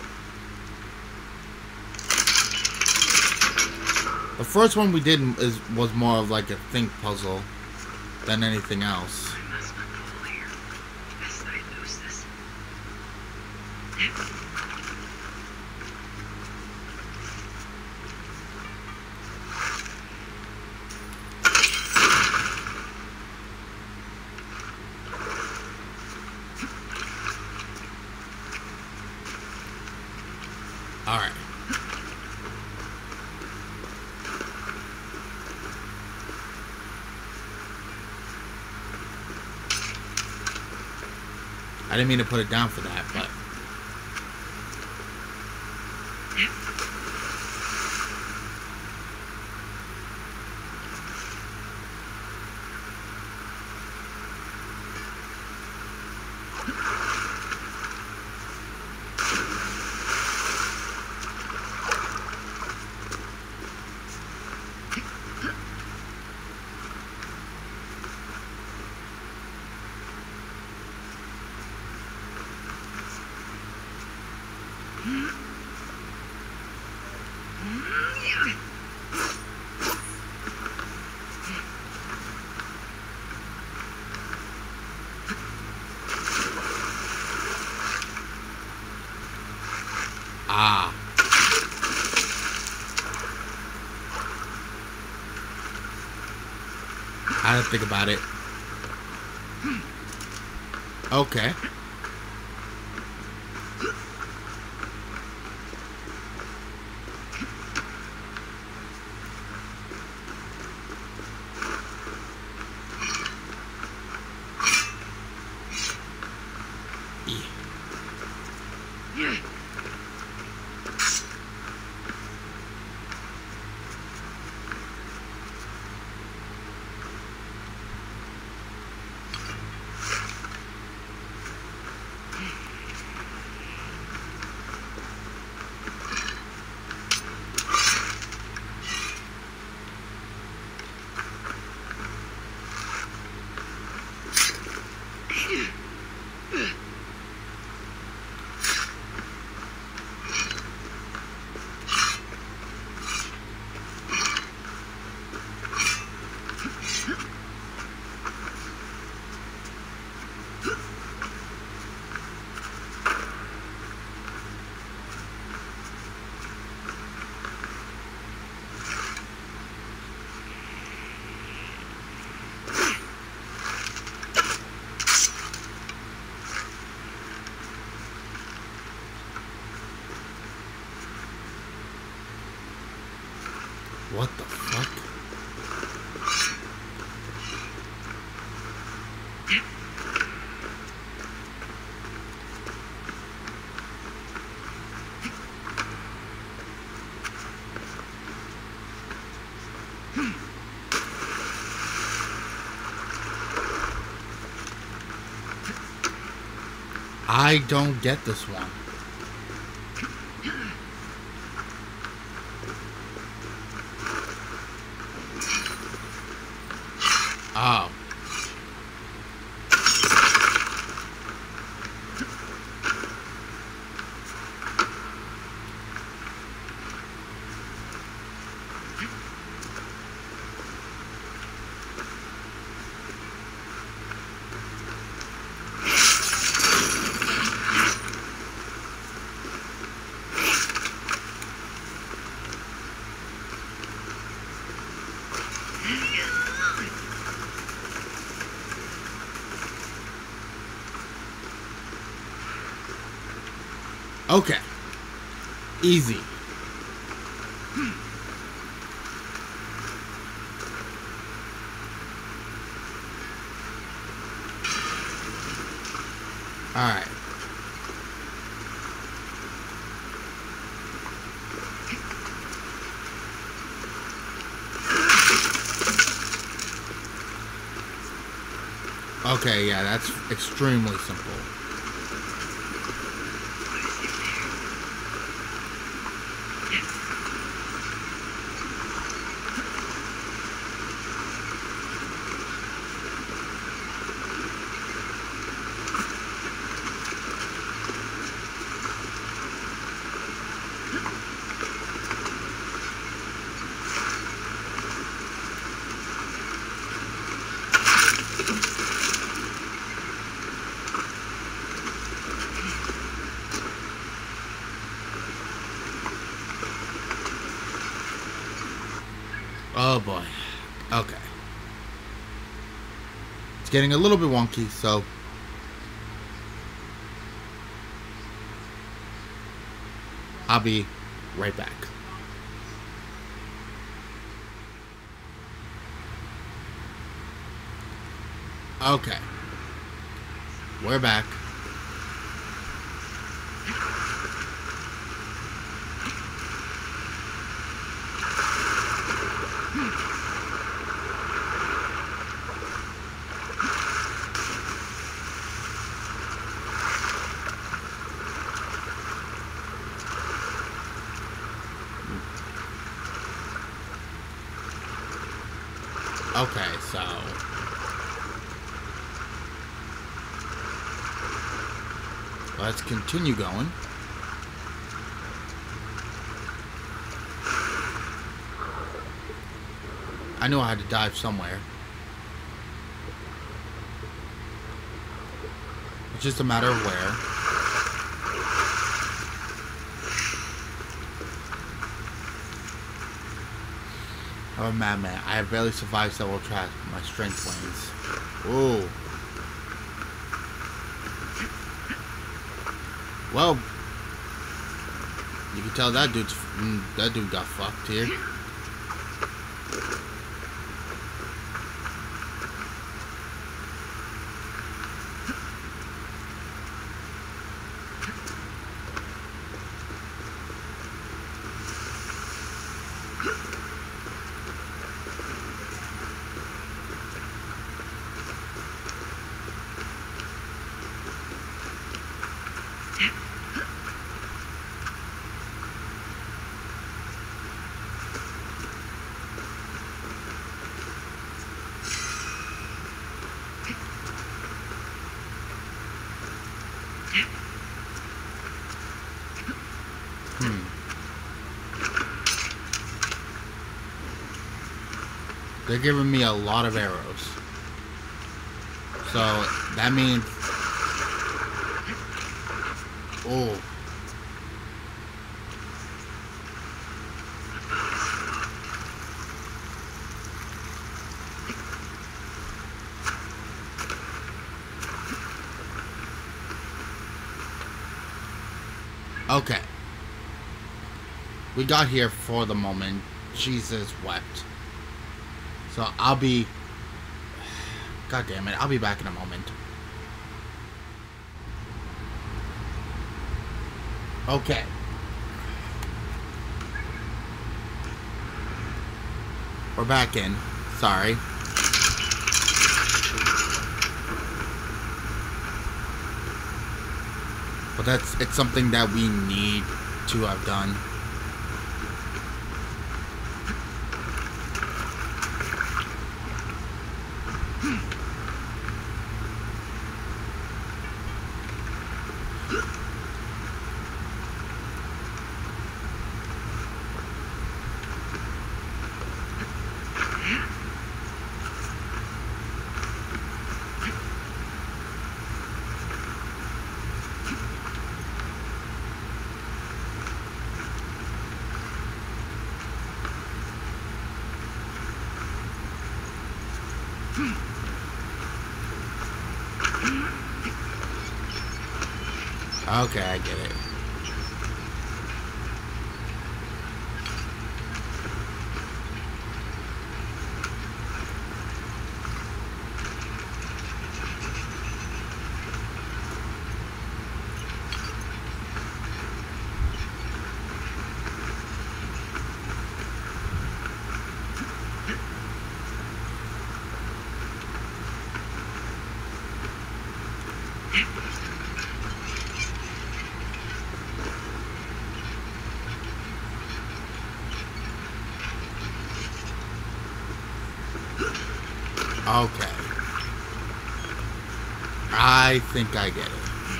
The first one we did is was more of like a think puzzle than anything else. I must not fall here, lest I lose this. Alright. I didn't mean to put it down for that, but... Ah. I didn't think about it. Okay. What the fuck? I don't get this one. Oh. Okay. Easy. Alright. Okay, yeah, that's extremely simple. Oh boy. Okay. It's getting a little bit wonky, so I'll be right back. Okay. We're back. Okay, so let's continue going. I know I had to dive somewhere. It's just a matter of where. I'm a madman. I have barely survived several traps. My strength wanes. Ooh. Well, you can tell that dude's that dude got fucked here. They're giving me a lot of arrows. So, that means... Oh. Okay. We got here for the moment Jesus wept. So I'll be... God damn it, I'll be back in a moment. Okay. We're back in. Sorry. But that's, it's something that we need to have done. Okay, I get it. Okay. I think I get it.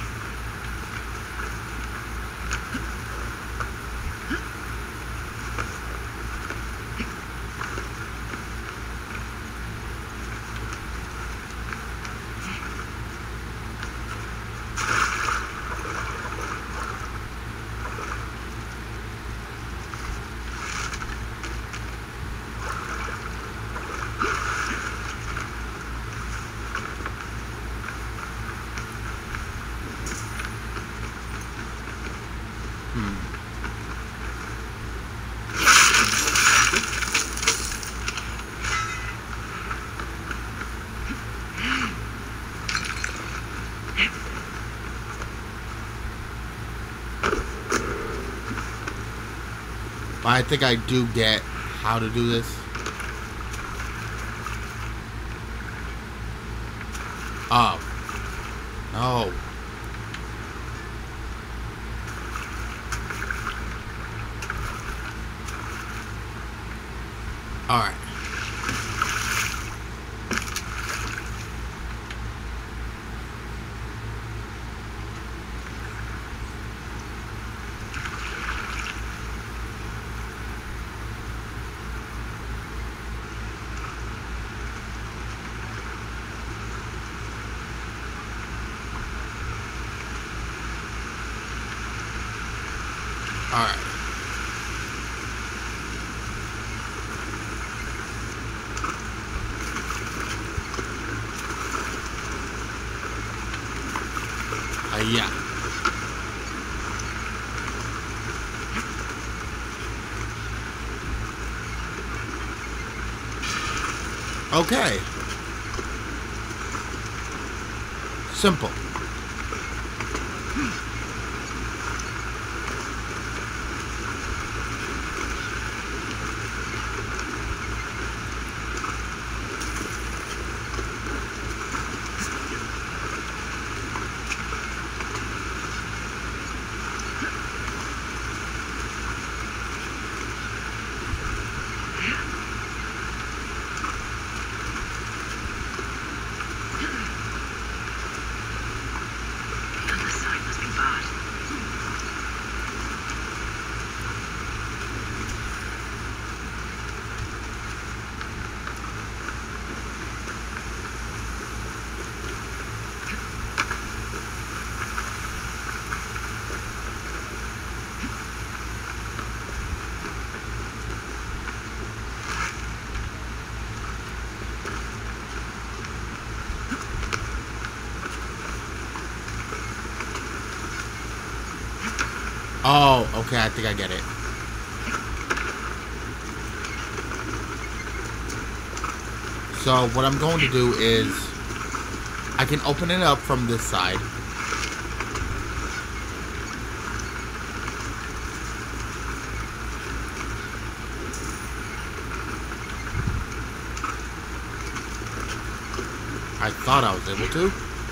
I think I do get how to do this. Oh. No. Alright. Alright. Uh, yeah. Okay. Simple. Oh, okay, I think I get it. So what I'm going to do is I can open it up from this side. I thought I was able to.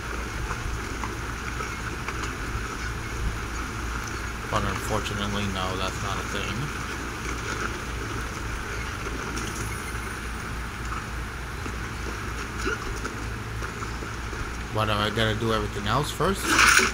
But unfortunately, no, that's not a thing. But am I gotta do everything else first?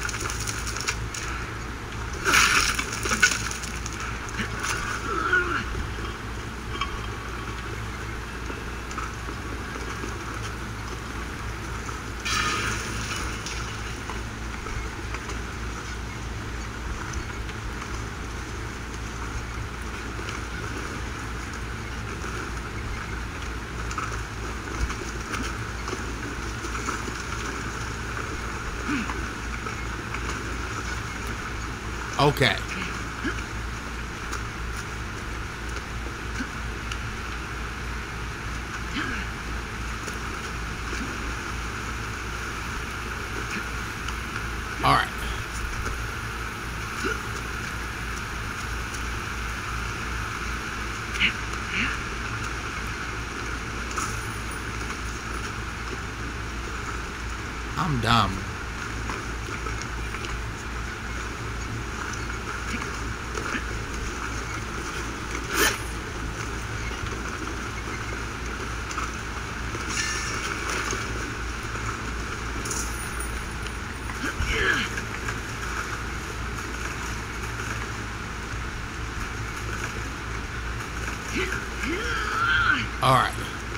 Okay. All right. I'm dumb. All right.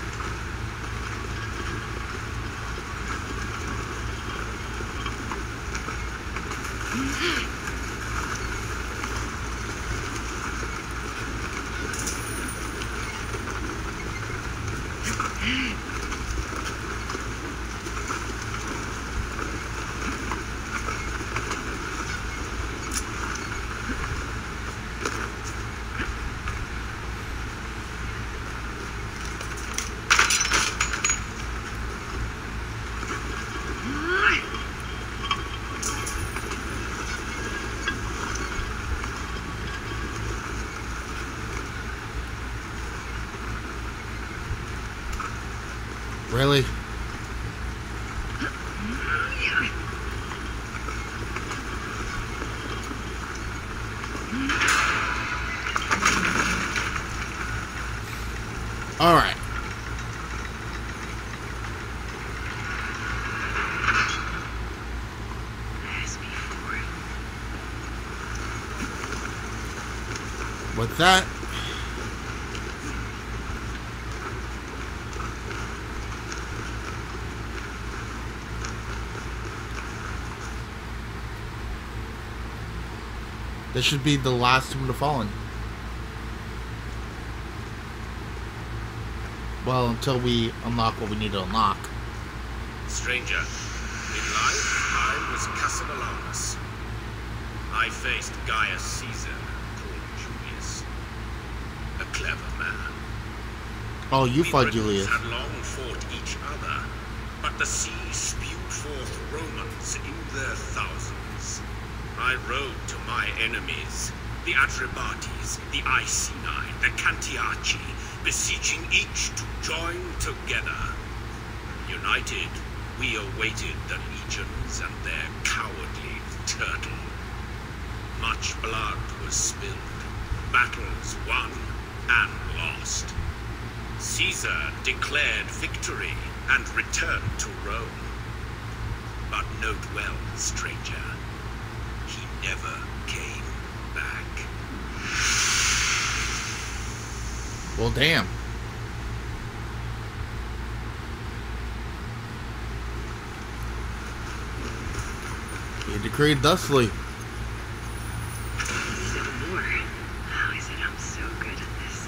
Really? All right. As before. With that, this should be the last Tomb of the Fallen. Well, until we unlock what we need to unlock. Stranger, in life I was Cassivellaunus. I faced Gaius Caesar, called Julius. A clever man. Oh, you We fought Britons Julius. had long fought each other, but the sea spewed forth Romans in their thousands. I rode to my enemies, the Atrebates, the Iceni, the Cantiaci, beseeching each to join together. United, we awaited the legions and their cowardly turtle. Much blood was spilled, battles won and lost. Caesar declared victory and returned to Rome. But note well, stranger, he never came back. Well, damn. He decreed thusly. So more. How is it I'm so good at this?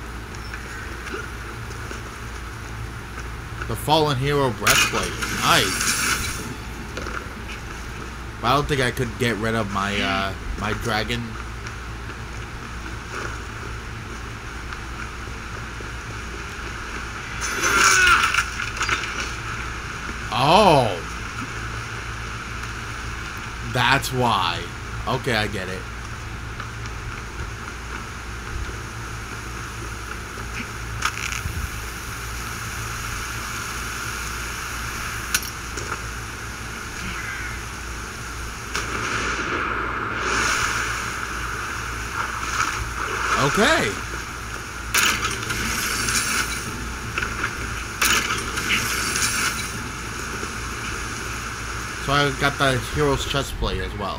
The Fallen Hero Breastplate. Nice. But I don't think I could get rid of my, uh, my dragon. Oh. That's why. Okay, I get it. Okay. So I got the hero's chest plate as well.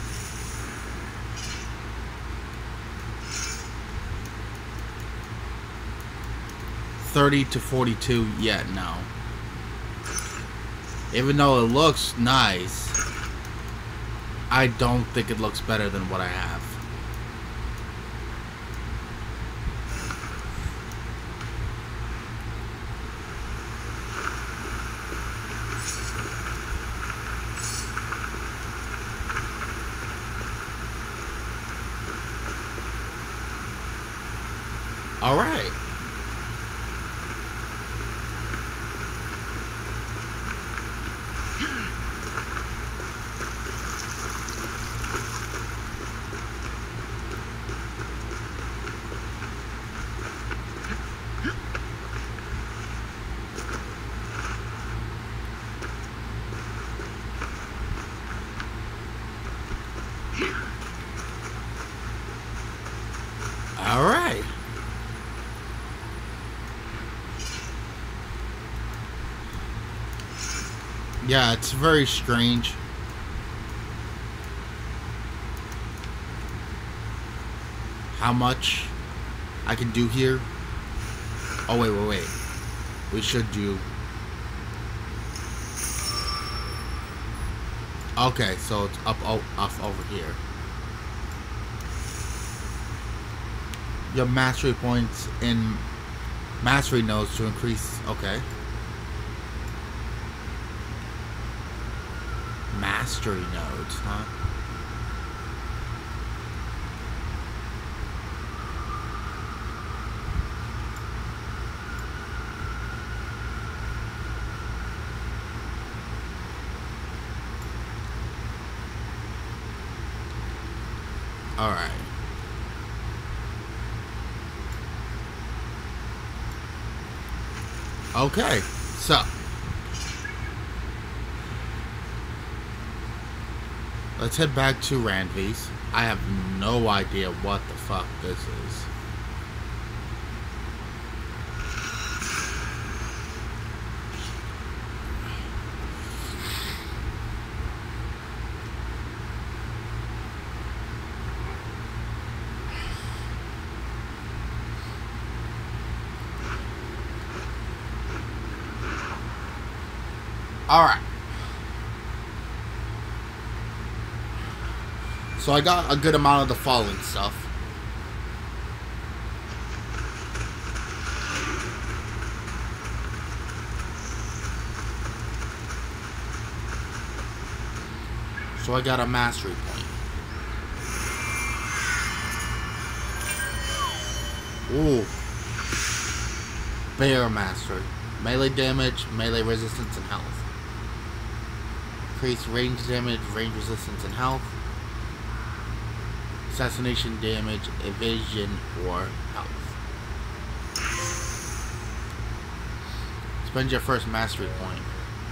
thirty to forty-two, yeah, no. Even though it looks nice, I don't think it looks better than what I have. All right. All right. Yeah, it's very strange. How much I can do here. Oh, wait, wait, wait. We should do... Okay, so it's up, oh, off over here. Your mastery points in mastery nodes to increase... Okay. Mastery nodes, huh? All right. Okay, so let's head back to Randvi's. I have no idea what the fuck this is. All right. So I got a good amount of the fallen stuff. So I got a mastery point. Ooh. Bear mastery. Melee damage, melee resistance, and health. Increase range damage, range resistance, and health. Assassination damage, evasion, or health. Spend your first mastery point.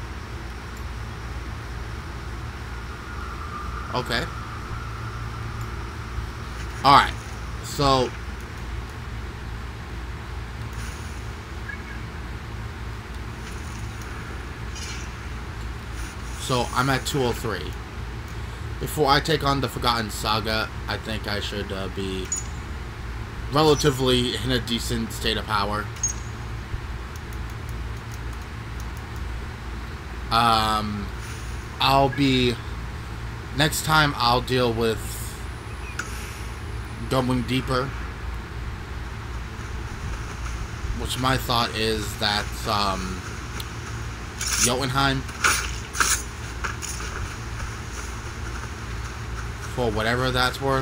Okay. Alright. So... So, I'm at two oh three. Before I take on the Forgotten Saga, I think I should uh, be relatively in a decent state of power. Um, I'll be... Next time, I'll deal with going deeper. Which my thought is that, um... Jotunheim... For whatever that's worth.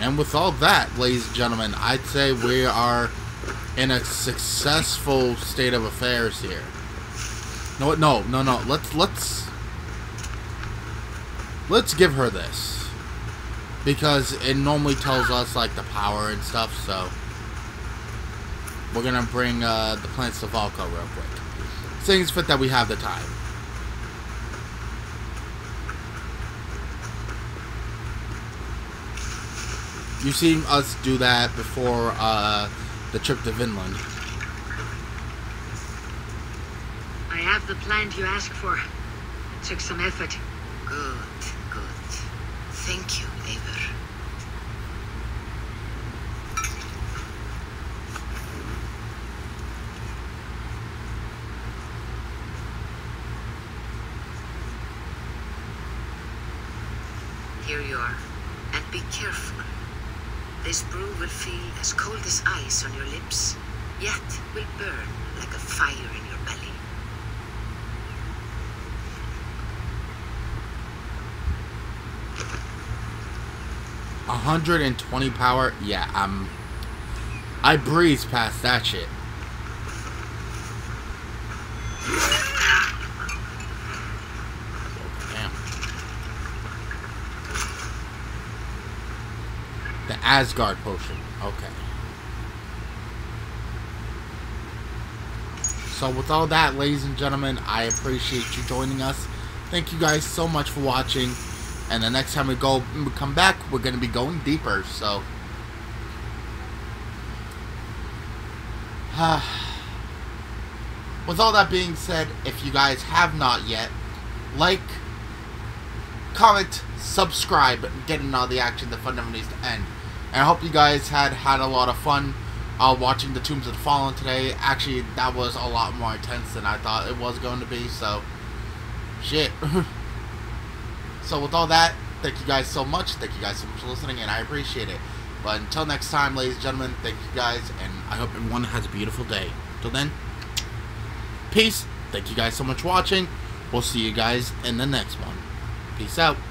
And with all that, ladies and gentlemen, I'd say we are in a successful state of affairs here. No, no, no, no. Let's let's let's give her this, because it normally tells us like the power and stuff. So we're gonna bring uh, the plants to Valko real quick. Seeing it's fit that we have the time. You've seen us do that before uh, the trip to Vinland. I have the plant you asked for. It took some effort. Good, good. Thank you, Eivor. Here you are. And be careful. This brew will feel as cold as ice on your lips, yet will burn like a fire in your belly. one hundred twenty power? Yeah, I'm... I breezed past that shit. Damn. The Asgard potion. Okay. So with all that, ladies and gentlemen, I appreciate you joining us. Thank you guys so much for watching. And the next time we go, we come back, we're going to be going deeper, so. With all that being said, if you guys have not yet, like, comment, subscribe, getting all the action, the fun never needs to end. And I hope you guys had had a lot of fun uh, watching the Tombs of the Fallen today. Actually, that was a lot more intense than I thought it was going to be, so. Shit. So with all that, thank you guys so much. Thank you guys so much for listening, and I appreciate it. But until next time, ladies and gentlemen, thank you guys, and I hope everyone has a beautiful day. Till then, peace. Thank you guys so much for watching. We'll see you guys in the next one. Peace out.